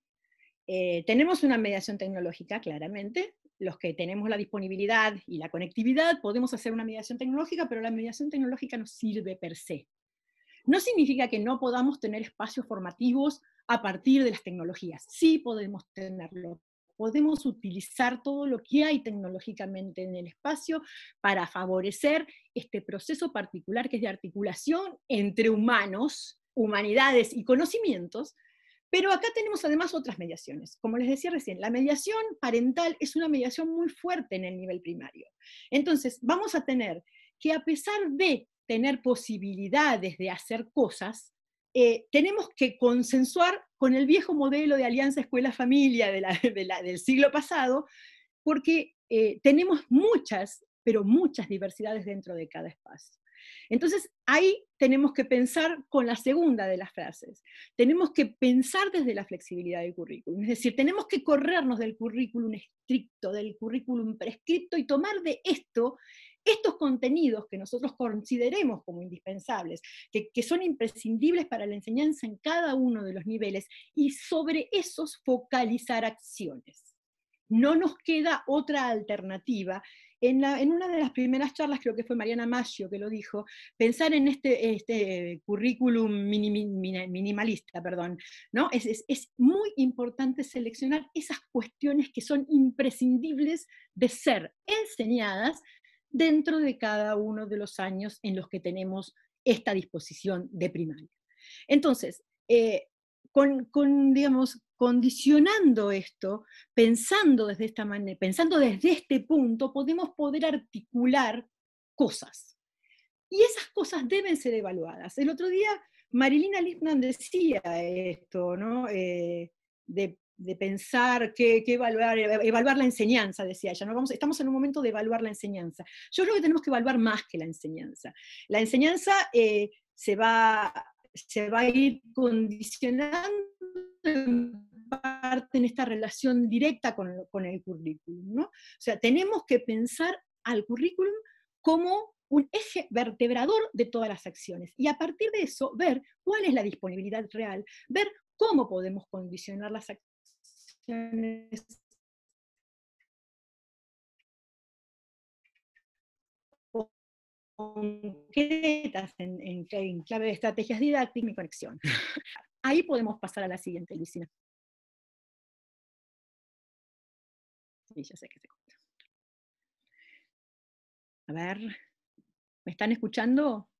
Eh, tenemos una mediación tecnológica, claramente. Los que tenemos la disponibilidad y la conectividad podemos hacer una mediación tecnológica, pero la mediación tecnológica no sirve per se. No significa que no podamos tener espacios formativos a partir de las tecnologías. Sí podemos tenerlo. Podemos utilizar todo lo que hay tecnológicamente en el espacio para favorecer este proceso particular que es de articulación entre humanos, humanidades y conocimientos. Pero acá tenemos además otras mediaciones. Como les decía recién, la mediación parental es una mediación muy fuerte en el nivel primario. Entonces, vamos a tener que, a pesar de tener posibilidades de hacer cosas, eh, tenemos que consensuar con el viejo modelo de alianza escuela-familia de la, de la, del siglo pasado, porque eh, tenemos muchas, pero muchas diversidades dentro de cada espacio. Entonces, ahí tenemos que pensar con la segunda de las frases. Tenemos que pensar desde la flexibilidad del currículum. Es decir, tenemos que corrernos del currículum estricto, del currículum prescripto, y tomar de esto estos contenidos que nosotros consideremos como indispensables, que, que son imprescindibles para la enseñanza en cada uno de los niveles, y sobre esos focalizar acciones. No nos queda otra alternativa. En, la, en una de las primeras charlas, creo que fue Mariana Maggio que lo dijo, pensar en este, este currículum minim, minimalista, perdón, ¿no? Es, es, es muy importante seleccionar esas cuestiones que son imprescindibles de ser enseñadas dentro de cada uno de los años en los que tenemos esta disposición de primaria. Entonces, eh, con, con, digamos, condicionando esto, pensando desde esta manera, pensando desde este punto, podemos poder articular cosas. Y esas cosas deben ser evaluadas. El otro día Marilina Lipman decía esto, ¿no? Eh, de, de pensar que, que evaluar, evaluar la enseñanza, decía ella, ¿no? Vamos, estamos en un momento de evaluar la enseñanza. Yo creo que tenemos que evaluar más que la enseñanza. La enseñanza eh, se va... se va a ir condicionando en parte en esta relación directa con, con el currículum, ¿no? O sea, tenemos que pensar al currículum como un eje vertebrador de todas las acciones, y a partir de eso ver cuál es la disponibilidad real, ver cómo podemos condicionar las acciones concretas en, en, en clave de estrategias didácticas y conexión. Ahí podemos pasar a la siguiente, Lucina. Y ya sé que se corta. A ver, ¿me están escuchando?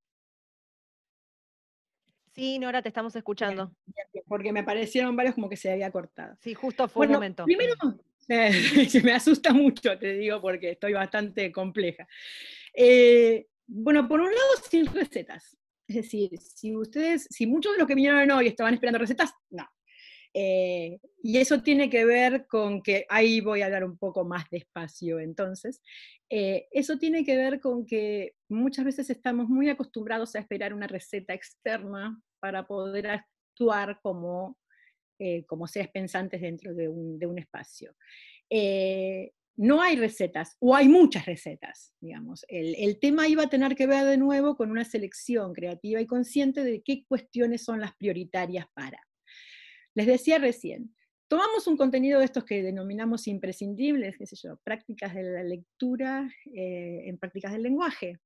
Sí, Nora, te estamos escuchando. Bien, bien, bien, porque me parecieron varios como que se había cortado. Sí, justo fue un Bueno, momento. primero, eh, me asusta mucho, te digo, porque estoy bastante compleja. Eh, bueno, por un lado, sin recetas. Es decir, si ustedes, si muchos de los que vinieron hoy estaban esperando recetas, no. Eh, y eso tiene que ver con que, ahí voy a hablar un poco más despacio entonces, eh, eso tiene que ver con que muchas veces estamos muy acostumbrados a esperar una receta externa para poder actuar como, eh, como seres pensantes dentro de un, de un espacio. Eh, no hay recetas, o hay muchas recetas, digamos. El, el tema iba a tener que ver de nuevo con una selección creativa y consciente de qué cuestiones son las prioritarias para. Les decía recién, tomamos un contenido de estos que denominamos imprescindibles, qué sé yo, prácticas de la lectura eh, en prácticas del lenguaje.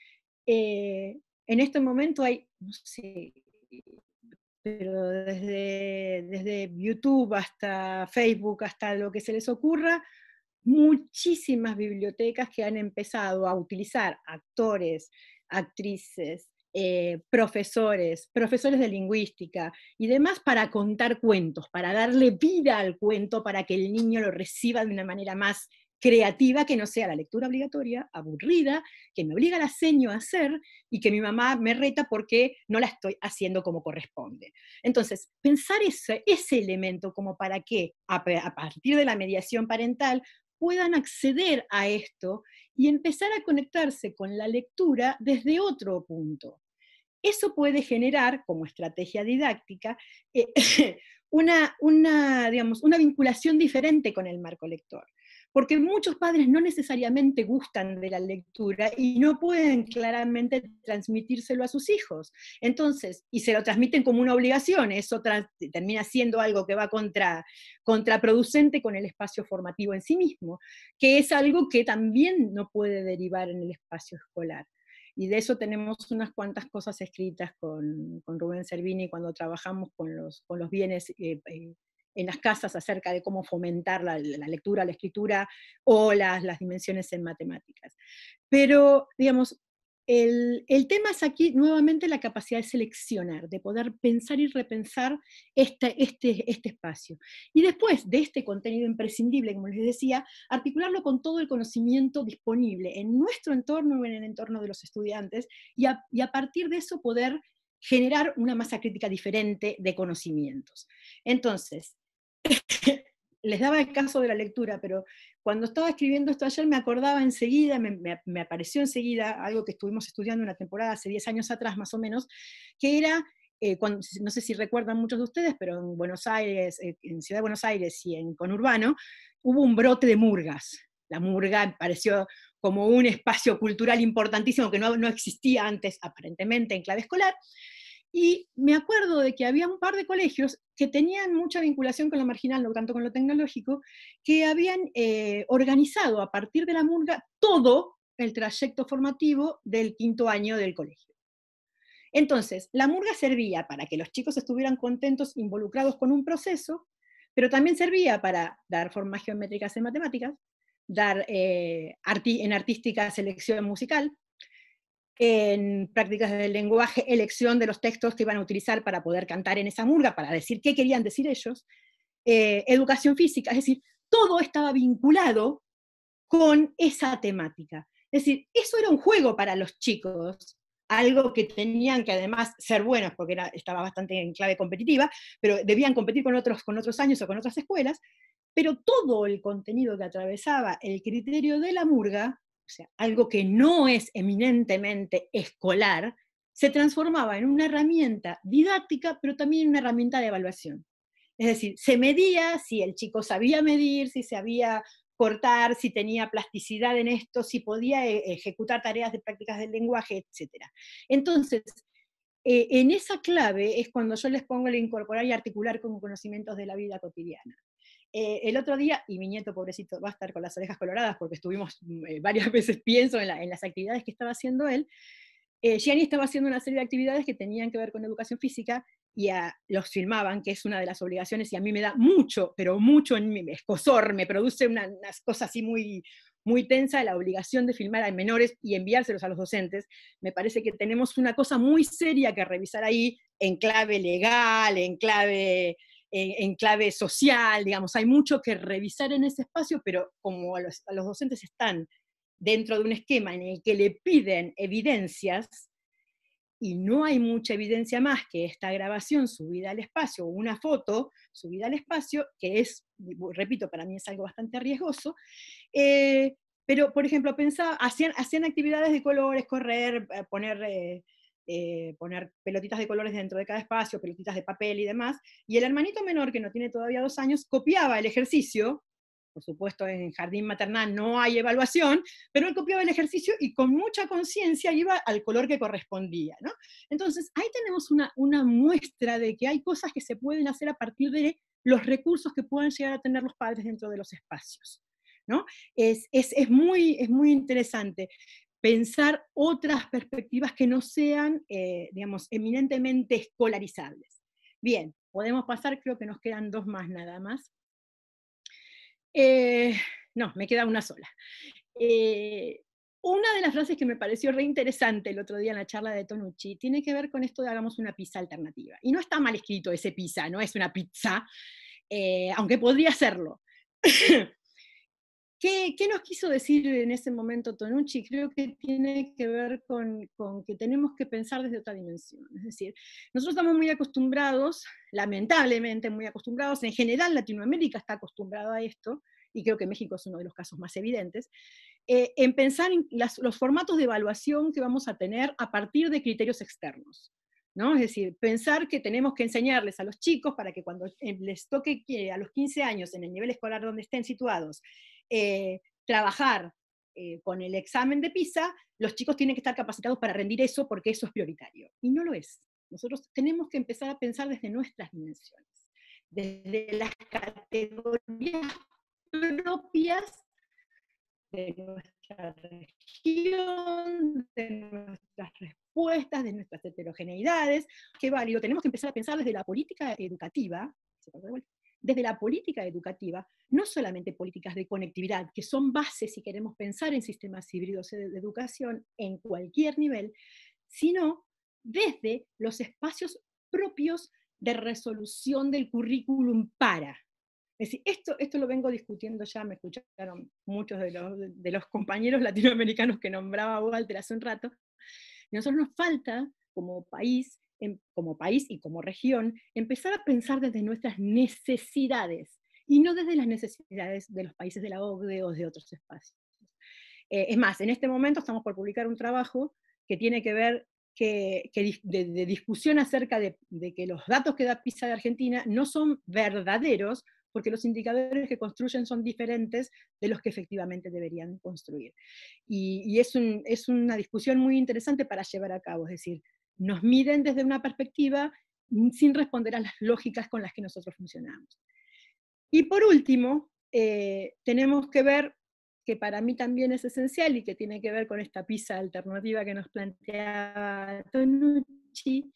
Eh, en este momento hay, no sé, pero desde, desde YouTube hasta Facebook, hasta lo que se les ocurra, muchísimas bibliotecas que han empezado a utilizar actores, actrices, eh, profesores, profesores de lingüística y demás para contar cuentos, para darle vida al cuento, para que el niño lo reciba de una manera más creativa, que no sea la lectura obligatoria, aburrida, que me obliga la seño a hacer y que mi mamá me reta porque no la estoy haciendo como corresponde. Entonces, pensar ese, ese elemento como para que, a, a partir de la mediación parental, puedan acceder a esto y empezar a conectarse con la lectura desde otro punto. Eso puede generar, como estrategia didáctica, eh, una, una, digamos, una vinculación diferente con el marco lector. Porque muchos padres no necesariamente gustan de la lectura y no pueden claramente transmitírselo a sus hijos. Entonces, y se lo transmiten como una obligación, eso termina siendo algo que va contra, contraproducente con el espacio formativo en sí mismo, que es algo que también no puede derivar en el espacio escolar. Y de eso tenemos unas cuantas cosas escritas con, con Rubén Servini cuando trabajamos con los, con los bienes eh, eh, en las casas acerca de cómo fomentar la, la lectura, la escritura o las, las dimensiones en matemáticas. Pero, digamos, el, el tema es aquí nuevamente la capacidad de seleccionar, de poder pensar y repensar este, este, este espacio. Y después de este contenido imprescindible, como les decía, articularlo con todo el conocimiento disponible en nuestro entorno o en el entorno de los estudiantes, y a, y a partir de eso poder generar una masa crítica diferente de conocimientos. Entonces, les daba el caso de la lectura, pero cuando estaba escribiendo esto ayer me acordaba enseguida, me, me, me apareció enseguida algo que estuvimos estudiando una temporada hace diez años atrás más o menos, que era, eh, cuando, no sé si recuerdan muchos de ustedes, pero en Buenos Aires, eh, en Ciudad de Buenos Aires y en conurbano, hubo un brote de murgas. La murga pareció como un espacio cultural importantísimo que no, no existía antes aparentemente en clave escolar. Y me acuerdo de que había un par de colegios que tenían mucha vinculación con lo marginal, no tanto con lo tecnológico, que habían eh, organizado a partir de la murga todo el trayecto formativo del quinto año del colegio. Entonces, la murga servía para que los chicos estuvieran contentos, involucrados con un proceso, pero también servía para dar formas geométricas en matemáticas, dar eh, arti en artística selección musical, en prácticas del lenguaje, elección de los textos que iban a utilizar para poder cantar en esa murga, para decir qué querían decir ellos, eh, educación física, es decir, todo estaba vinculado con esa temática. Es decir, eso era un juego para los chicos, algo que tenían que además ser buenos, porque era, estaba bastante en clave competitiva, pero debían competir con otros, con otros años o con otras escuelas, pero todo el contenido que atravesaba el criterio de la murga, o sea, algo que no es eminentemente escolar, se transformaba en una herramienta didáctica, pero también en una herramienta de evaluación. Es decir, se medía si el chico sabía medir, si sabía cortar, si tenía plasticidad en esto, si podía ejecutar tareas de prácticas del lenguaje, etcétera. Entonces, eh, en esa clave es cuando yo les pongo el incorporar y articular con conocimientos de la vida cotidiana. Eh, el otro día, y mi nieto pobrecito va a estar con las orejas coloradas porque estuvimos eh, varias veces, pienso en, la, en las actividades que estaba haciendo él, eh, Gianni estaba haciendo una serie de actividades que tenían que ver con educación física, y a, los filmaban, que es una de las obligaciones, y a mí me da mucho, pero mucho en mi escozor, me produce una, unas cosas así muy, muy tensa la obligación de filmar a menores y enviárselos a los docentes. Me parece que tenemos una cosa muy seria que revisar ahí, en clave legal, en clave, en, en clave social, digamos, hay mucho que revisar en ese espacio, pero como a los, a los docentes están dentro de un esquema en el que le piden evidencias, y no hay mucha evidencia más que esta grabación subida al espacio, o una foto subida al espacio, que es, repito, para mí es algo bastante riesgoso, eh, pero, por ejemplo, pensaba, hacían, hacían actividades de colores, correr, poner, eh, eh, poner pelotitas de colores dentro de cada espacio, pelotitas de papel y demás, y el hermanito menor, que no tiene todavía dos años, copiaba el ejercicio. Por supuesto, en jardín maternal no hay evaluación, pero él copiaba el ejercicio y con mucha conciencia iba al color que correspondía, ¿no? Entonces, ahí tenemos una, una muestra de que hay cosas que se pueden hacer a partir de los recursos que pueden llegar a tener los padres dentro de los espacios, ¿no? Es, es, es, muy, es muy interesante pensar otras perspectivas que no sean, eh, digamos, eminentemente escolarizables. Bien, podemos pasar, creo que nos quedan dos más nada más. Eh, no, me queda una sola. Eh, una de las frases que me pareció re interesante el otro día en la charla de Tonucci tiene que ver con esto de hagamos una pizza alternativa. Y no está mal escrito ese pizza, no es una pizza, eh, aunque podría serlo. ¿Qué, ¿Qué nos quiso decir en ese momento Tonucci? Creo que tiene que ver con, con que tenemos que pensar desde otra dimensión. Es decir, nosotros estamos muy acostumbrados, lamentablemente muy acostumbrados, en general Latinoamérica está acostumbrado a esto, y creo que México es uno de los casos más evidentes, eh, en pensar en las, los formatos de evaluación que vamos a tener a partir de criterios externos, ¿no? Es decir, pensar que tenemos que enseñarles a los chicos para que cuando les toque eh, a los quince años en el nivel escolar donde estén situados, Eh, trabajar eh, con el examen de PISA, los chicos tienen que estar capacitados para rendir eso porque eso es prioritario. Y no lo es. Nosotros tenemos que empezar a pensar desde nuestras dimensiones, desde las categorías propias de nuestra región, de nuestras respuestas, de nuestras heterogeneidades. Qué válido. Tenemos que empezar a pensar desde la política educativa, desde la política educativa, no solamente políticas de conectividad, que son bases si queremos pensar en sistemas híbridos de educación en cualquier nivel, sino desde los espacios propios de resolución del currículum para. Es decir, esto, esto lo vengo discutiendo ya, me escucharon muchos de los, de los compañeros latinoamericanos que nombraba Walter hace un rato, y a nosotros nos falta, como país, en, como país y como región, empezar a pensar desde nuestras necesidades, y no desde las necesidades de los países de la O C D E o de otros espacios. Eh, es más, en este momento estamos por publicar un trabajo que tiene que ver que, que de, de discusión acerca de, de que los datos que da PISA de Argentina no son verdaderos, porque los indicadores que construyen son diferentes de los que efectivamente deberían construir. Y, y es, un, es una discusión muy interesante para llevar a cabo, es decir, nos miden desde una perspectiva sin responder a las lógicas con las que nosotros funcionamos. Y por último, eh, tenemos que ver, que para mí también es esencial y que tiene que ver con esta PISA alternativa que nos planteaba Tonucci,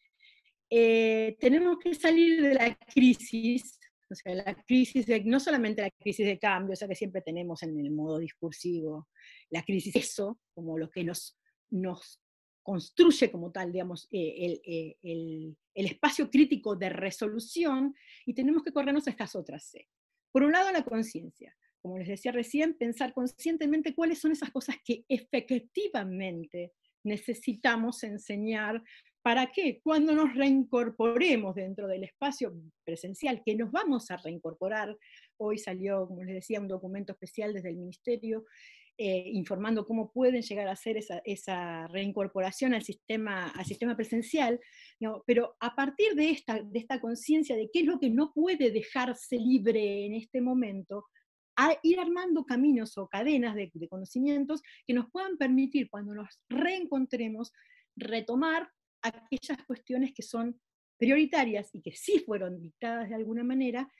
eh, tenemos que salir de la crisis, o sea, la crisis de, no solamente la crisis de cambio, o sea, que siempre tenemos en el modo discursivo, la crisis de eso, como lo que nos, nos construye como tal, digamos, eh, el, eh, el, el espacio crítico de resolución, y tenemos que corrernos a estas otras C. Por un lado, la conciencia. Como les decía recién, pensar conscientemente cuáles son esas cosas que efectivamente necesitamos enseñar. ¿Para qué? Cuando nos reincorporemos dentro del espacio presencial, que nos vamos a reincorporar. Hoy salió, como les decía, un documento especial desde el Ministerio, eh, informando cómo pueden llegar a hacer esa, esa reincorporación al sistema, al sistema presencial, ¿no? Pero a partir de esta, de esta conciencia de qué es lo que no puede dejarse libre en este momento, a ir armando caminos o cadenas de, de conocimientos que nos puedan permitir, cuando nos reencontremos, retomar aquellas cuestiones que son prioritarias y que sí fueron dictadas de alguna manera,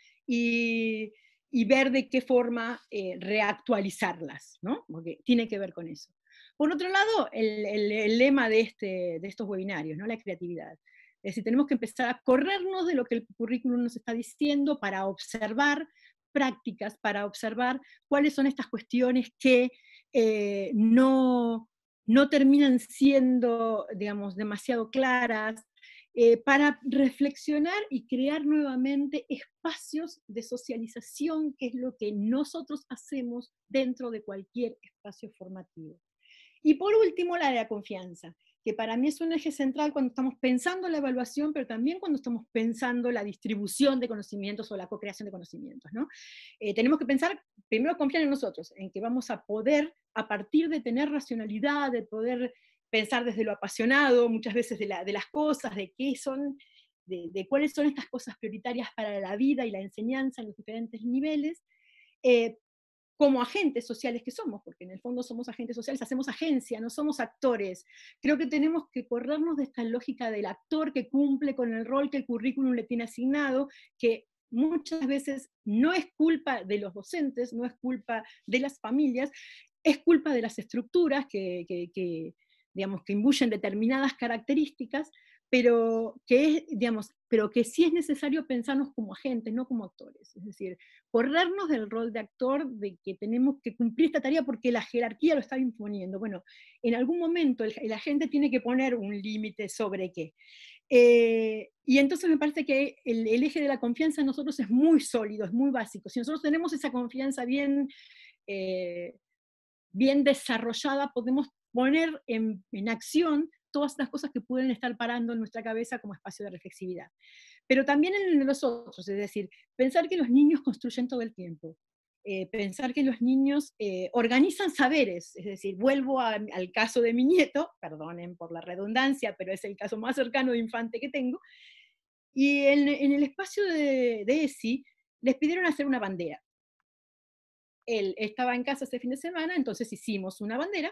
y, y ver de qué forma eh, reactualizarlas, ¿no? Porque tiene que ver con eso. Por otro lado, el, el, el lema de, este, de estos webinarios, ¿no? La creatividad. Es decir, tenemos que empezar a corrernos de lo que el currículum nos está diciendo para observar prácticas, para observar cuáles son estas cuestiones que eh, no, no terminan siendo, digamos, demasiado claras, eh, para reflexionar y crear nuevamente espacios de socialización, que es lo que nosotros hacemos dentro de cualquier espacio formativo. Y por último, la de la confianza, que para mí es un eje central cuando estamos pensando la evaluación, pero también cuando estamos pensando la distribución de conocimientos o la co-creación de conocimientos, ¿no? Eh, tenemos que pensar, primero confiar en nosotros, en que vamos a poder, a partir de tener racionalidad, de poder pensar desde lo apasionado, muchas veces de, la, de las cosas, de qué son, de, de cuáles son estas cosas prioritarias para la vida y la enseñanza en los diferentes niveles, eh, como agentes sociales que somos, porque en el fondo somos agentes sociales, hacemos agencia, no somos actores. Creo que tenemos que corrernos de esta lógica del actor que cumple con el rol que el currículum le tiene asignado, que muchas veces no es culpa de los docentes, no es culpa de las familias, es culpa de las estructuras que, que, que, digamos, que imbuyen determinadas características, pero que, es, digamos, pero que sí es necesario pensarnos como agentes, no como actores. Es decir, corrernos del rol de actor, de que tenemos que cumplir esta tarea porque la jerarquía lo está imponiendo. Bueno, en algún momento el, el agente tiene que poner un límite sobre qué. Eh, y entonces me parece que el, el eje de la confianza en nosotros es muy sólido, es muy básico. Si nosotros tenemos esa confianza bien, eh, bien desarrollada, podemos poner en, en acción todas las cosas que pueden estar parando en nuestra cabeza como espacio de reflexividad. Pero también en los otros, es decir, pensar que los niños construyen todo el tiempo, eh, pensar que los niños eh, organizan saberes, es decir, vuelvo a, al caso de mi nieto, perdonen por la redundancia, pero es el caso más cercano de infante que tengo, y en, en el espacio de, de ESI les pidieron hacer una bandera. Él estaba en casa este fin de semana, entonces hicimos una bandera,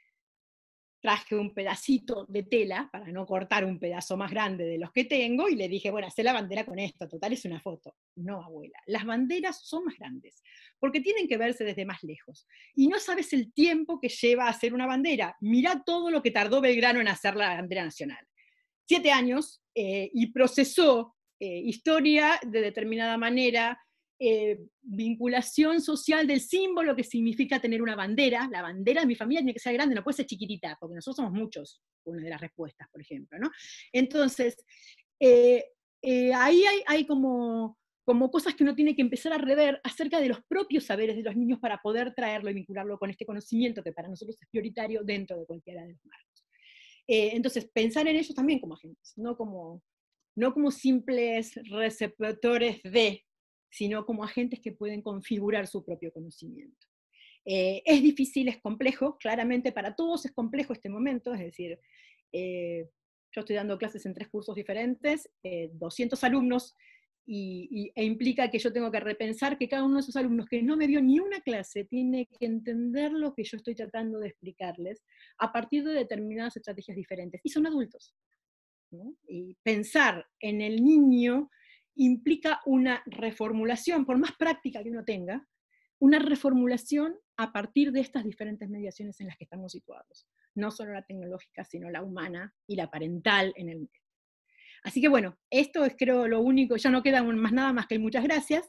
traje un pedacito de tela para no cortar un pedazo más grande de los que tengo y le dije, bueno, hacé la bandera con esto, total es una foto. No, abuela, las banderas son más grandes, porque tienen que verse desde más lejos. Y no sabes el tiempo que lleva a hacer una bandera. Mirá todo lo que tardó Belgrano en hacer la bandera nacional. Siete años, eh, y procesó eh, historia de determinada manera, Eh, vinculación social del símbolo que significa tener una bandera. La bandera de mi familia tiene que ser grande, no puede ser chiquitita, porque nosotros somos muchos, una de las respuestas, por ejemplo, ¿no? Entonces, eh, eh, ahí hay, hay como, como cosas que uno tiene que empezar a rever acerca de los propios saberes de los niños para poder traerlo y vincularlo con este conocimiento que para nosotros es prioritario dentro de cualquiera de los marcos. Eh, entonces, pensar en ellos también como agentes, no como, no como simples receptores de, sino como agentes que pueden configurar su propio conocimiento. Eh, es difícil, es complejo, claramente para todos es complejo este momento, es decir, eh, yo estoy dando clases en tres cursos diferentes, eh, doscientos alumnos, y, y, e implica que yo tengo que repensar que cada uno de esos alumnos que no me dio ni una clase tiene que entender lo que yo estoy tratando de explicarles a partir de determinadas estrategias diferentes, y son adultos, ¿no? Y pensar en el niño implica una reformulación, por más práctica que uno tenga, una reformulación a partir de estas diferentes mediaciones en las que estamos situados. No solo la tecnológica, sino la humana y la parental en el medio. Así que bueno, esto es creo lo único, ya no queda más nada más que muchas gracias,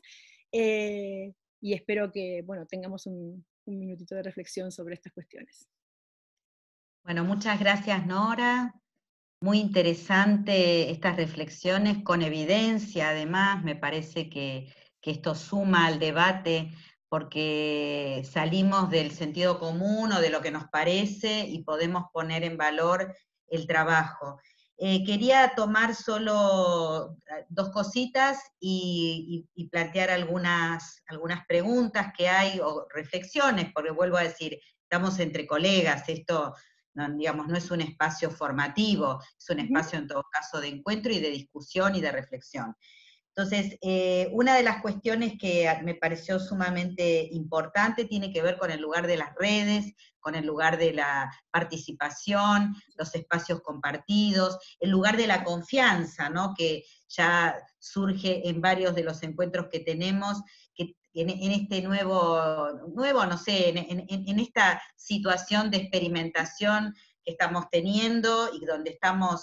eh, y espero que bueno, tengamos un, un minutito de reflexión sobre estas cuestiones. Bueno, muchas gracias, Nora. Muy interesante estas reflexiones, con evidencia además, me parece que, que esto suma al debate, porque salimos del sentido común o de lo que nos parece y podemos poner en valor el trabajo. Eh, quería tomar solo dos cositas y, y, y plantear algunas, algunas preguntas que hay, o reflexiones, porque vuelvo a decir, estamos entre colegas, esto... No, digamos, no es un espacio formativo, es un espacio en todo caso de encuentro y de discusión y de reflexión. Entonces, eh, una de las cuestiones que me pareció sumamente importante tiene que ver con el lugar de las redes, con el lugar de la participación, los espacios compartidos, el lugar de la confianza, ¿no? Que ya surge en varios de los encuentros que tenemos, que en, en este nuevo, nuevo, no sé, en, en, en esta situación de experimentación que estamos teniendo y donde estamos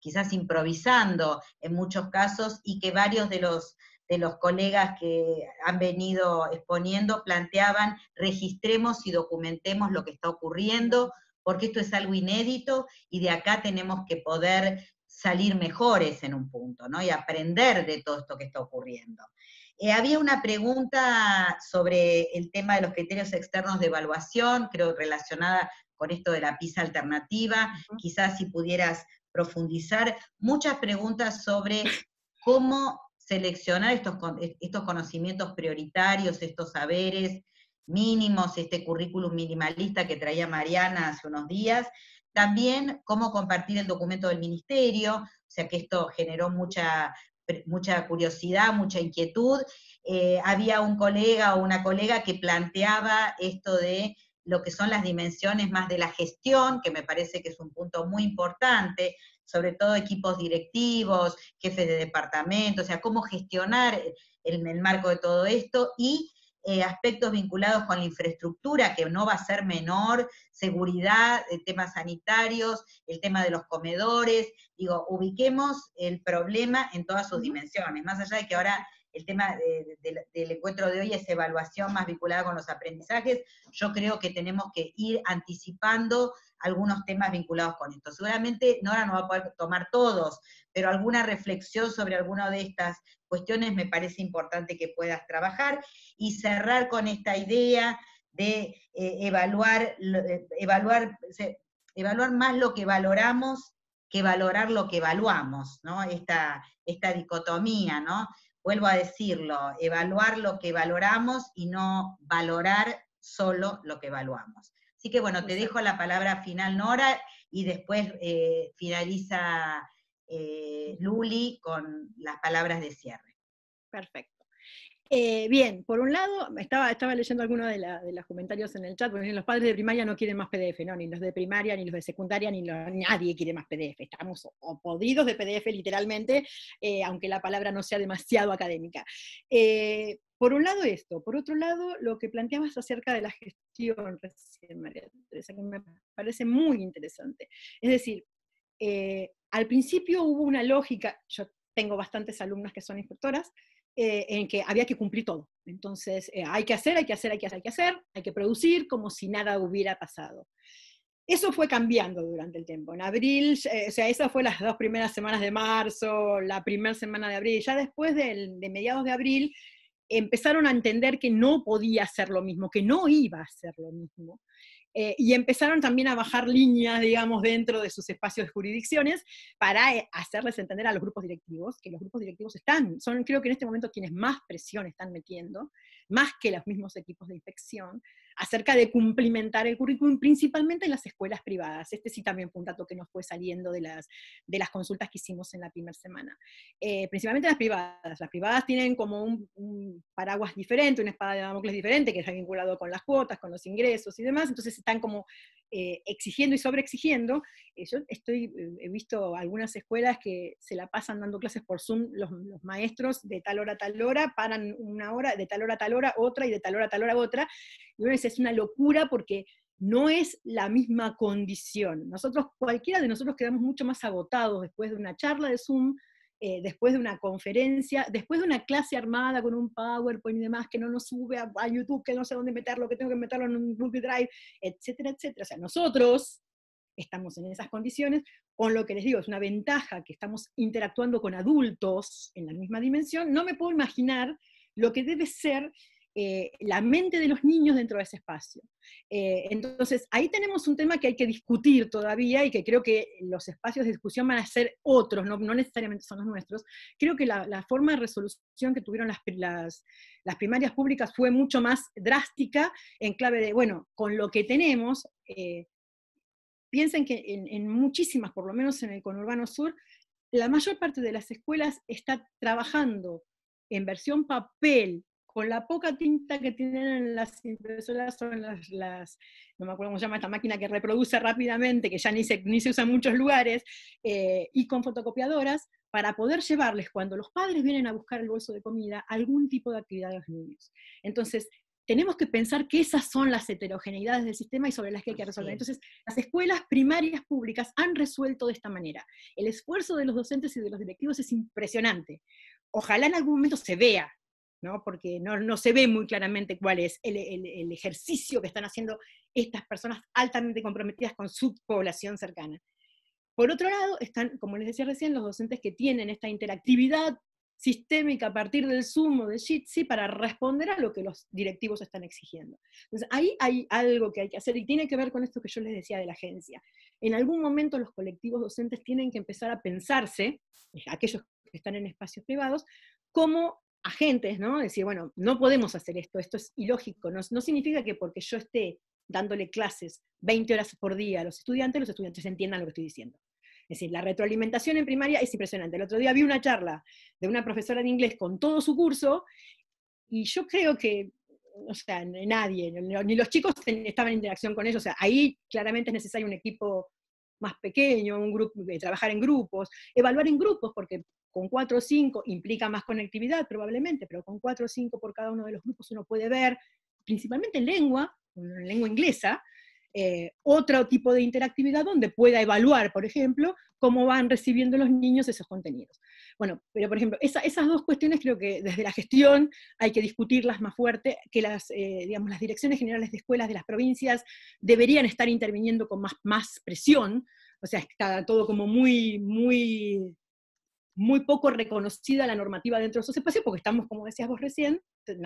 quizás improvisando en muchos casos, y que varios de los, de los colegas que han venido exponiendo planteaban, registremos y documentemos lo que está ocurriendo, porque esto es algo inédito, y de acá tenemos que poder salir mejores en un punto, ¿no? Y aprender de todo esto que está ocurriendo. Eh, había una pregunta sobre el tema de los criterios externos de evaluación, creo relacionada con esto de la PISA alternativa, uh-huh. Quizás si pudieras profundizar, muchas preguntas sobre cómo seleccionar estos, estos conocimientos prioritarios, estos saberes mínimos, este currículum minimalista que traía Mariana hace unos días, también cómo compartir el documento del ministerio, o sea que esto generó mucha mucha curiosidad, mucha inquietud. Eh, había un colega o una colega que planteaba esto de lo que son las dimensiones más de la gestión, que me parece que es un punto muy importante, sobre todo equipos directivos, jefes de departamento, o sea, cómo gestionar el, el marco de todo esto, y eh, aspectos vinculados con la infraestructura, que no va a ser menor, seguridad, temas sanitarios, el tema de los comedores, digo, ubiquemos el problema en todas sus dimensiones, más allá de que ahora el tema de, de, del encuentro de hoy es evaluación más vinculada con los aprendizajes, yo creo que tenemos que ir anticipando algunos temas vinculados con esto. Seguramente Nora no va a poder tomar todos, pero alguna reflexión sobre alguna de estas cuestiones me parece importante que puedas trabajar, y cerrar con esta idea de eh, evaluar, eh, evaluar, se, evaluar más lo que valoramos que valorar lo que evaluamos, ¿no? Esta, esta dicotomía, ¿no? Vuelvo a decirlo, evaluar lo que valoramos y no valorar solo lo que evaluamos. Así que bueno, te dejo la palabra final, Nora, y después eh, finaliza eh, Luli con las palabras de cierre. Perfecto. Eh, bien, por un lado, estaba, estaba leyendo algunos de, la, de los comentarios en el chat, porque los padres de primaria no quieren más P D F, ¿no? Ni los de primaria, ni los de secundaria, ni lo, nadie quiere más P D F. Estamos o podidos de P D F literalmente, eh, aunque la palabra no sea demasiado académica. Eh, por un lado esto, por otro lado, lo que planteabas acerca de la gestión recién, María Teresa, que me parece muy interesante. Es decir, eh, al principio hubo una lógica, yo tengo bastantes alumnas que son inspectoras, Eh, en que había que cumplir todo. Entonces, eh, hay que hacer, hay que hacer, hay que hacer, hay que hacer, hay que producir como si nada hubiera pasado. Eso fue cambiando durante el tiempo. En abril, eh, o sea, esas fueron las dos primeras semanas de marzo, la primera semana de abril. Ya después de, de mediados de abril, empezaron a entender que no podía ser lo mismo, que no iba a ser lo mismo. Eh, y empezaron también a bajar líneas, digamos, dentro de sus espacios de jurisdicciones para eh, hacerles entender a los grupos directivos, que los grupos directivos están, son creo que en este momento quienes más presión están metiendo, más que los mismos equipos de inspección, acerca de cumplimentar el currículum, principalmente en las escuelas privadas. Este sí también fue un dato que nos fue saliendo de las, de las consultas que hicimos en la primera semana. Eh, principalmente las privadas. Las privadas tienen como un, un paraguas diferente, una espada de Damocles diferente, que está vinculado con las cuotas, con los ingresos y demás, entonces están como eh, exigiendo y sobreexigiendo. Eh, yo estoy, eh, he visto algunas escuelas que se la pasan dando clases por Zoom, los, los maestros de tal hora a tal hora, paran una hora, de tal hora a tal hora, otra, y de tal hora a tal hora otra, y uno dice, es una locura porque no es la misma condición. Nosotros, cualquiera de nosotros quedamos mucho más agotados después de una charla de Zoom, eh, después de una conferencia, después de una clase armada con un PowerPoint y demás, que no nos sube a, a YouTube, que no sé dónde meterlo, que tengo que meterlo en un Google Drive, etcétera, etcétera. O sea, nosotros estamos en esas condiciones, con lo que les digo, es una ventaja que estamos interactuando con adultos en la misma dimensión. No me puedo imaginar lo que debe ser Eh, la mente de los niños dentro de ese espacio. Eh, entonces, ahí tenemos un tema que hay que discutir todavía, y que creo que los espacios de discusión van a ser otros, no, no necesariamente son los nuestros. Creo que la, la forma de resolución que tuvieron las, las, las primarias públicas fue mucho más drástica, en clave de, bueno, con lo que tenemos, eh, piensen que en, en muchísimas, por lo menos en el conurbano sur, la mayor parte de las escuelas está trabajando en versión papel, con la poca tinta que tienen en las impresoras o en las, las, no me acuerdo cómo se llama esta máquina que reproduce rápidamente, que ya ni se, ni se usa en muchos lugares, eh, y con fotocopiadoras, para poder llevarles, cuando los padres vienen a buscar el bolso de comida, algún tipo de actividad a los niños. Entonces, tenemos que pensar que esas son las heterogeneidades del sistema y sobre las que hay que resolver. Entonces, las escuelas primarias públicas han resuelto de esta manera. El esfuerzo de los docentes y de los directivos es impresionante. Ojalá en algún momento se vea, ¿no? Porque no, no se ve muy claramente cuál es el, el, el ejercicio que están haciendo estas personas altamente comprometidas con su población cercana. Por otro lado, están, como les decía recién, los docentes que tienen esta interactividad sistémica a partir del Zoom o del Jitsi para responder a lo que los directivos están exigiendo. Entonces, ahí hay algo que hay que hacer, y tiene que ver con esto que yo les decía de la agencia. En algún momento los colectivos docentes tienen que empezar a pensarse, aquellos que están en espacios privados, como agentes, ¿no? Decir, bueno, no podemos hacer esto, esto es ilógico, no, no significa que porque yo esté dándole clases veinte horas por día a los estudiantes, los estudiantes entiendan lo que estoy diciendo. Es decir, la retroalimentación en primaria es impresionante. El otro día vi una charla de una profesora de inglés con todo su curso, y yo creo que, o sea, nadie, ni los chicos estaban en interacción con ellos, o sea, ahí claramente es necesario un equipo más pequeño, un grupo, trabajar en grupos, evaluar en grupos, porque con cuatro o cinco implica más conectividad probablemente, pero con cuatro o cinco por cada uno de los grupos uno puede ver, principalmente en lengua, en lengua inglesa, Eh, otro tipo de interactividad donde pueda evaluar, por ejemplo, cómo van recibiendo los niños esos contenidos. Bueno, pero por ejemplo, esa, esas dos cuestiones creo que desde la gestión hay que discutirlas más fuerte, que las, eh, digamos, las direcciones generales de escuelas de las provincias deberían estar interviniendo con más, más presión, o sea, está todo como muy, muy, muy poco reconocida la normativa dentro de esos espacios, porque estamos, como decías vos recién,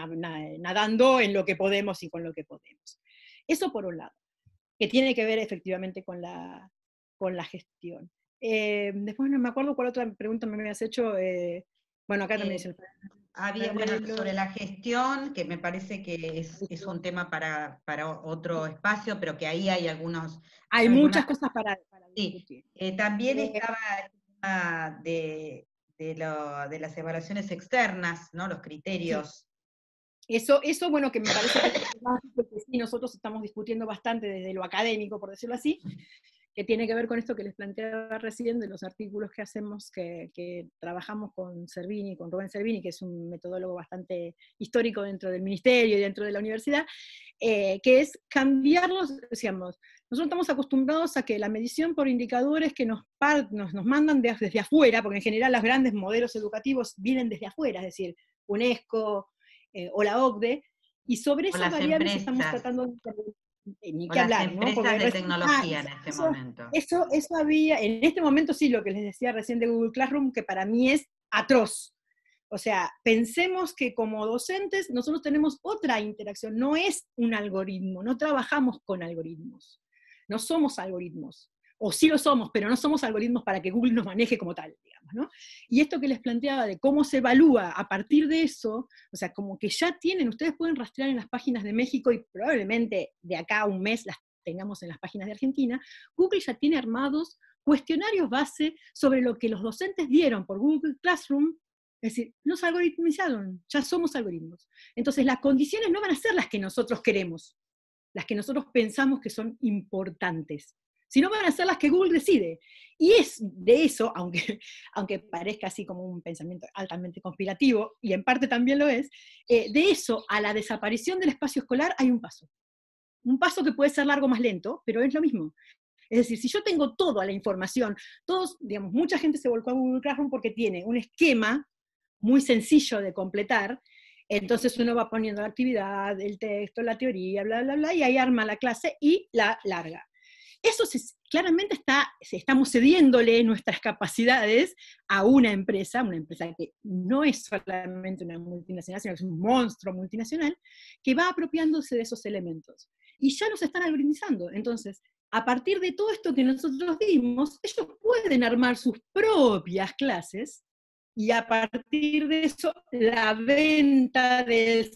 nadando en lo que podemos y con lo que podemos. Eso por un lado, que tiene que ver efectivamente con la, con la gestión. Eh, después no me acuerdo cuál otra pregunta me habías hecho. Eh, bueno, acá también Eh, dice. había, bueno, sobre la gestión, que me parece que es, es un tema para, para otro espacio, pero que ahí hay algunos... Hay algunas, muchas cosas para, para discutir. Sí, eh, también Eh, estaba el tema de, de, lo, de las evaluaciones externas, ¿no? Los criterios. Sí. Eso, eso, bueno, que me parece que, que sí, nosotros estamos discutiendo bastante desde lo académico, por decirlo así, que tiene que ver con esto que les planteaba recién, de los artículos que hacemos, que, que trabajamos con Servini, con Rubén Servini, que es un metodólogo bastante histórico dentro del ministerio y dentro de la universidad, eh, que es cambiarlos, decíamos, nosotros estamos acostumbrados a que la medición por indicadores que nos, nos, nos mandan de, desde afuera, porque en general los grandes modelos educativos vienen desde afuera, es decir, UNESCO, Eh, o la O C D E, y sobre esas variables empresas, estamos tratando de... Eh, ni que o hablar, las ¿no? empresas Porque de recién, tecnología ah, en este eso, momento. Eso, eso había, en este momento sí, lo que les decía recién de Google Classroom, que para mí es atroz. O sea, pensemos que como docentes nosotros tenemos otra interacción, no es un algoritmo, no trabajamos con algoritmos, no somos algoritmos. O sí lo somos, pero no somos algoritmos para que Google nos maneje como tal, digamos, ¿no? Y esto que les planteaba de cómo se evalúa a partir de eso, o sea, como que ya tienen, ustedes pueden rastrear en las páginas de México, y probablemente de acá a un mes las tengamos en las páginas de Argentina, Google ya tiene armados cuestionarios base sobre lo que los docentes dieron por Google Classroom, es decir, nos algoritmizaron, ya somos algoritmos. Entonces las condiciones no van a ser las que nosotros queremos, las que nosotros pensamos que son importantes, sino van a ser las que Google decide. Y es de eso, aunque, aunque parezca así como un pensamiento altamente conspirativo, y en parte también lo es, eh, de eso a la desaparición del espacio escolar hay un paso. Un paso que puede ser largo o más lento, pero es lo mismo. Es decir, si yo tengo toda la información, todos, digamos, mucha gente se volcó a Google Classroom porque tiene un esquema muy sencillo de completar, entonces uno va poniendo la actividad, el texto, la teoría, bla, bla, bla, y ahí arma la clase y la larga. Eso se, claramente está, estamos cediéndole nuestras capacidades a una empresa, una empresa que no es solamente una multinacional, sino que es un monstruo multinacional, que va apropiándose de esos elementos. Y ya nos están algoritmizando. Entonces, a partir de todo esto que nosotros dimos, ellos pueden armar sus propias clases, y a partir de eso, la venta del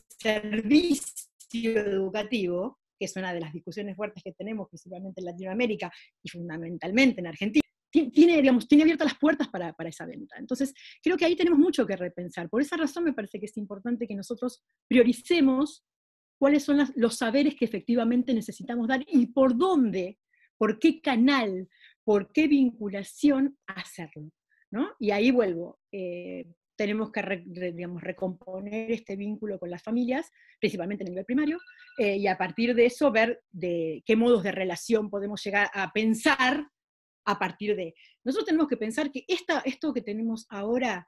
servicio educativo, que es una de las discusiones fuertes que tenemos, principalmente en Latinoamérica, y fundamentalmente en Argentina, tiene, digamos, tiene abiertas las puertas para, para esa venta. Entonces, creo que ahí tenemos mucho que repensar. Por esa razón me parece que es importante que nosotros prioricemos cuáles son las, los saberes que efectivamente necesitamos dar, y por dónde, por qué canal, por qué vinculación hacerlo, ¿no? Y ahí vuelvo. Eh, tenemos que re, re, digamos, recomponer este vínculo con las familias, principalmente en el nivel primario, eh, y a partir de eso ver de qué modos de relación podemos llegar a pensar a partir de... Nosotros tenemos que pensar que esta, esto que tenemos ahora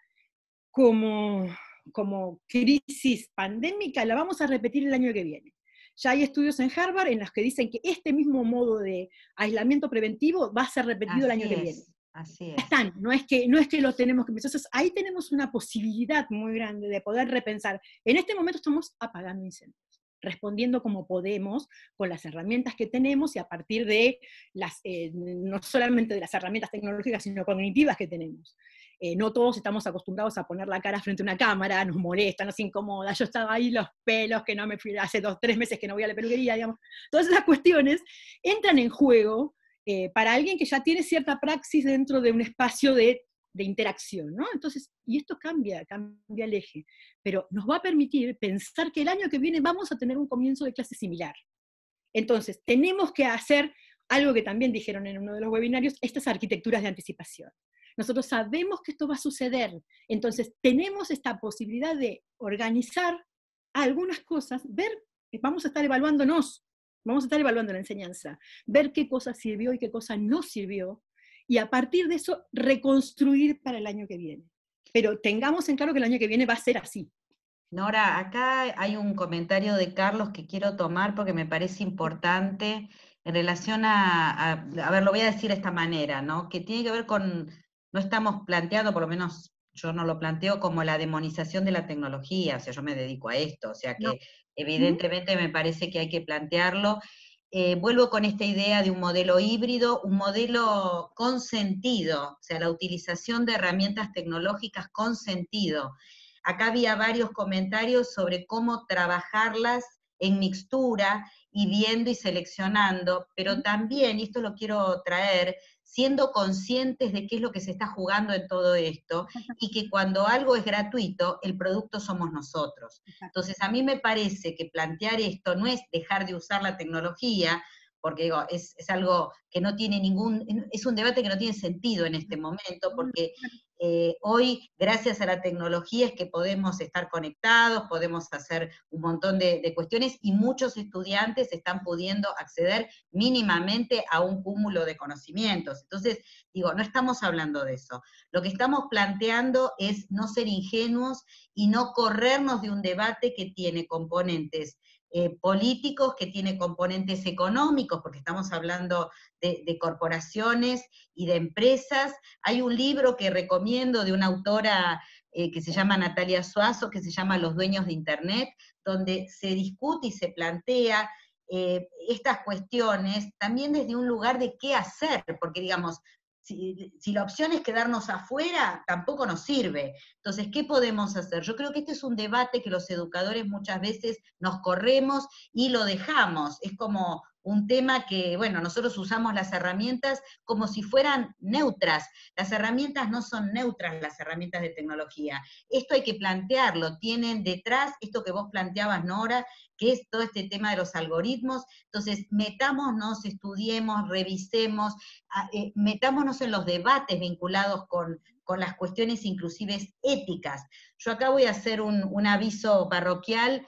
como, como crisis pandémica la vamos a repetir el año que viene. Ya hay estudios en Harvard en los que dicen que este mismo modo de aislamiento preventivo va a ser repetido Así el año que es, viene. Así es. Están, no es, que, no es que lo tenemos que pensar. Entonces ahí tenemos una posibilidad muy grande de poder repensar. En este momento estamos apagando incendios, respondiendo como podemos, con las herramientas que tenemos y a partir de las, eh, no solamente de las herramientas tecnológicas, sino cognitivas que tenemos. Eh, no todos estamos acostumbrados a poner la cara frente a una cámara, nos molesta, nos incomoda, yo estaba ahí, los pelos, que no me fui, hace dos, tres meses que no voy a la peluquería, digamos. Todas esas cuestiones entran en juego eh, para alguien que ya tiene cierta praxis dentro de un espacio de, de interacción, ¿no? Entonces, y esto cambia, cambia el eje, pero nos va a permitir pensar que el año que viene vamos a tener un comienzo de clase similar. Entonces, tenemos que hacer algo que también dijeron en uno de los webinarios, estas arquitecturas de anticipación. Nosotros sabemos que esto va a suceder, entonces tenemos esta posibilidad de organizar algunas cosas, ver, vamos a estar evaluándonos, vamos a estar evaluando la enseñanza, ver qué cosa sirvió y qué cosa no sirvió, y a partir de eso reconstruir para el año que viene. Pero tengamos en claro que el año que viene va a ser así. Nora, acá hay un comentario de Carlos que quiero tomar porque me parece importante en relación a, a, a ver, lo voy a decir de esta manera, ¿no? Que tiene que ver con, no estamos planteando, por lo menos yo no lo planteo como la demonización de la tecnología, o sea, yo me dedico a esto, o sea que no. Evidentemente me parece que hay que plantearlo. Eh, vuelvo con esta idea de un modelo híbrido, un modelo con sentido, o sea, la utilización de herramientas tecnológicas con sentido. Acá había varios comentarios sobre cómo trabajarlas en mixtura y viendo y seleccionando, pero también, y esto lo quiero traer, siendo conscientes de qué es lo que se está jugando en todo esto, y que cuando algo es gratuito, el producto somos nosotros. Entonces a mí me parece que plantear esto no es dejar de usar la tecnología, porque digo, es, es algo que no tiene ningún, es un debate que no tiene sentido en este momento, porque eh, hoy, gracias a la tecnología, es que podemos estar conectados, podemos hacer un montón de, de cuestiones, y muchos estudiantes están pudiendo acceder mínimamente a un cúmulo de conocimientos. Entonces, digo, no estamos hablando de eso. Lo que estamos planteando es no ser ingenuos y no corrernos de un debate que tiene componentes Eh, políticos, que tiene componentes económicos, porque estamos hablando de, de corporaciones y de empresas. Hay un libro que recomiendo de una autora eh, que se llama Natalia Suazo, que se llama Los dueños de Internet, donde se discute y se plantea eh, estas cuestiones también desde un lugar de qué hacer, porque digamos, Si, si la opción es quedarnos afuera, tampoco nos sirve. Entonces, ¿qué podemos hacer? Yo creo que este es un debate que los educadores muchas veces nos corremos y lo dejamos. Es como un tema que, bueno, nosotros usamos las herramientas como si fueran neutras. Las herramientas no son neutras, las herramientas de tecnología. Esto hay que plantearlo. Tienen detrás esto que vos planteabas, Nora, que es todo este tema de los algoritmos. Entonces, metámonos, estudiemos, revisemos, eh, metámonos en los debates vinculados con, con las cuestiones inclusive éticas. Yo acá voy a hacer un, un aviso parroquial.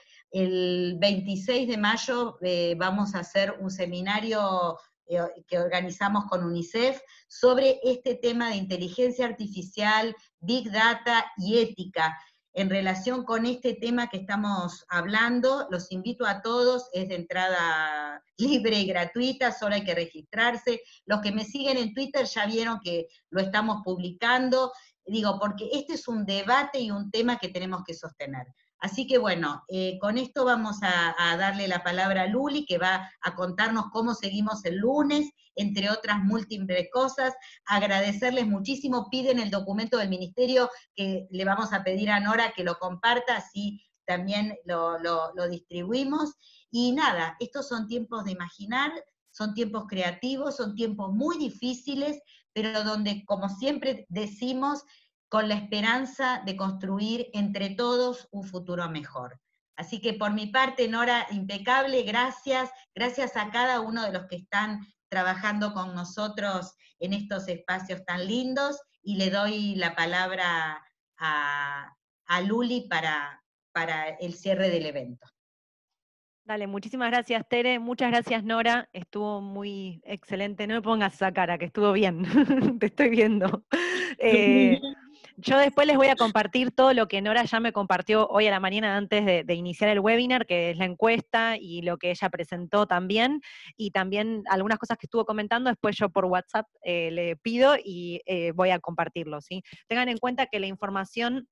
El veintiséis de mayo eh, vamos a hacer un seminario eh, que organizamos con UNICEF sobre este tema de inteligencia artificial, Big Data y ética. En relación con este tema que estamos hablando, los invito a todos, es de entrada libre y gratuita, solo hay que registrarse. Los que me siguen en Twitter ya vieron que lo estamos publicando, digo, porque este es un debate y un tema que tenemos que sostener. Así que bueno, eh, con esto vamos a, a darle la palabra a Luli, que va a contarnos cómo seguimos el lunes, entre otras múltiples cosas. Agradecerles muchísimo, piden el documento del ministerio, que le vamos a pedir a Nora que lo comparta, así también lo, lo, lo distribuimos. Y nada, estos son tiempos de imaginar, son tiempos creativos, son tiempos muy difíciles, pero donde, como siempre decimos, con la esperanza de construir entre todos un futuro mejor. Así que por mi parte, Nora, impecable, gracias, gracias a cada uno de los que están trabajando con nosotros en estos espacios tan lindos, y le doy la palabra a, a Luli para, para el cierre del evento. Dale, muchísimas gracias, Tere. Muchas gracias, Nora. Estuvo muy excelente. No me pongas esa cara, que estuvo bien. Te estoy viendo. Eh, yo después les voy a compartir todo lo que Nora ya me compartió hoy a la mañana antes de, de iniciar el webinar, que es la encuesta y lo que ella presentó también, y también algunas cosas que estuvo comentando. Después yo por WhatsApp eh, le pido y eh, voy a compartirlo, ¿sí? Tengan en cuenta que la información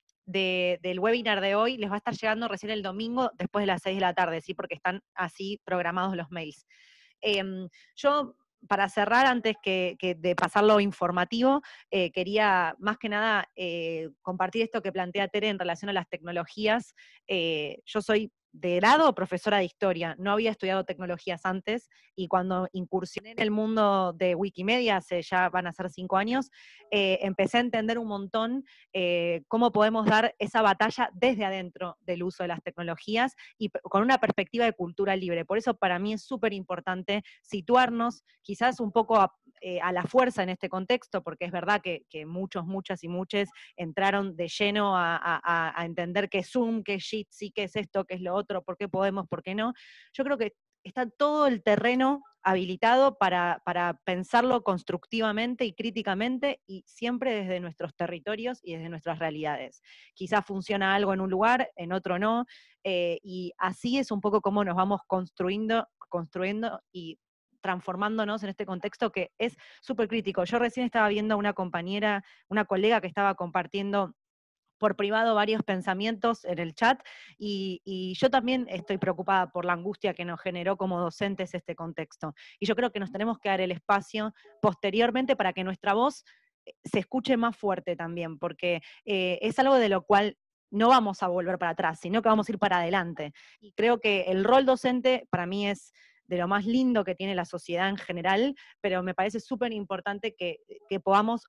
De, del webinar de hoy les va a estar llegando recién el domingo después de las seis de la tarde, ¿sí? Porque están así programados los mails. Eh, yo, para cerrar, antes que, que de pasar lo informativo, eh, quería más que nada eh, compartir esto que plantea Tere en relación a las tecnologías. Eh, yo soy de grado profesora de historia, no había estudiado tecnologías antes, y cuando incursioné en el mundo de Wikimedia, hace ya van a ser cinco años, eh, empecé a entender un montón eh, cómo podemos dar esa batalla desde adentro del uso de las tecnologías y con una perspectiva de cultura libre. Por eso para mí es súper importante situarnos, quizás un poco a, eh, a la fuerza en este contexto, porque es verdad que, que muchos, muchas y muchos entraron de lleno a, a, a entender qué es Zoom, qué es Jitsi, qué es esto, qué es lo otro, por qué podemos, por qué no. Yo creo que está todo el terreno habilitado para, para pensarlo constructivamente y críticamente, y siempre desde nuestros territorios y desde nuestras realidades. Quizás funciona algo en un lugar, en otro no, eh, y así es un poco como nos vamos construyendo, construyendo y transformándonos en este contexto que es súper crítico. Yo recién estaba viendo a una compañera, una colega que estaba compartiendo por privado varios pensamientos en el chat, y, y yo también estoy preocupada por la angustia que nos generó como docentes este contexto. Y yo creo que nos tenemos que dar el espacio posteriormente para que nuestra voz se escuche más fuerte también, porque eh, es algo de lo cual no vamos a volver para atrás, sino que vamos a ir para adelante. Y creo que el rol docente para mí es de lo más lindo que tiene la sociedad en general, pero me parece súper importante que, que podamos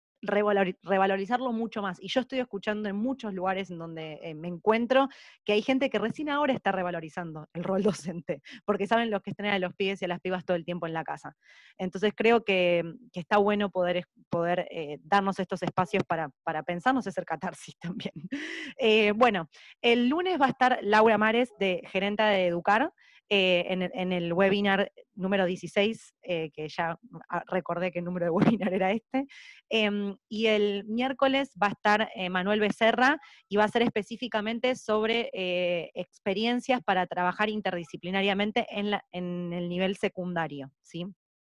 revalorizarlo mucho más. Y yo estoy escuchando en muchos lugares en donde eh, me encuentro que hay gente que recién ahora está revalorizando el rol docente, porque saben lo que es tener a los pibes y a las pibas todo el tiempo en la casa. Entonces creo que, que está bueno poder, poder eh, darnos estos espacios para, para pensarnos y hacer catarsis también. Eh, bueno, el lunes va a estar Laura Mares, de Gerenta de Educar, Eh, en, en el webinar número dieciséis, eh, que ya recordé que el número de webinar era este, eh, y el miércoles va a estar eh, Manuel Becerra, y va a ser específicamente sobre eh, experiencias para trabajar interdisciplinariamente en, la, en el nivel secundario, ¿sí?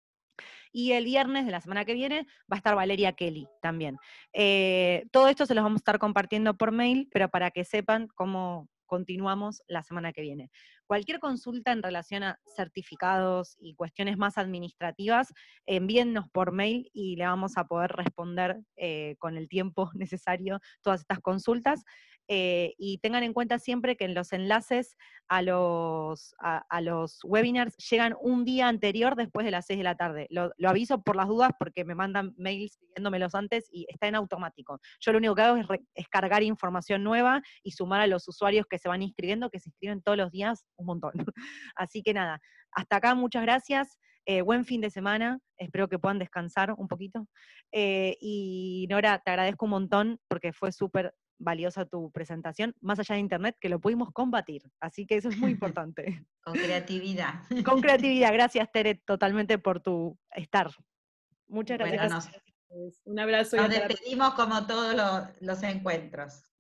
Y el viernes de la semana que viene va a estar Valeria Kelly también. Eh, todo esto se los vamos a estar compartiendo por mail, pero para que sepan cómo continuamos la semana que viene. Cualquier consulta en relación a certificados y cuestiones más administrativas, envíennos por mail y le vamos a poder responder eh, con el tiempo necesario todas estas consultas. Eh, y tengan en cuenta siempre que en los enlaces a los, a, a los webinars llegan un día anterior después de las seis de la tarde. Lo, lo aviso por las dudas porque me mandan mails pidiéndomelos antes y está en automático. Yo lo único que hago es, re, es cargar información nueva y sumar a los usuarios que se van inscribiendo, que se inscriben todos los días un montón. Así que nada, hasta acá, muchas gracias. Eh, buen fin de semana, espero que puedan descansar un poquito. Eh, y Nora, te agradezco un montón porque fue súper valiosa tu presentación, más allá de internet, que lo pudimos combatir, así que eso es muy importante. Con creatividad. Con creatividad, gracias Tere, totalmente por tu estar. Muchas gracias. Bueno, nos, un abrazo. Nos despedimos como todos los, los encuentros.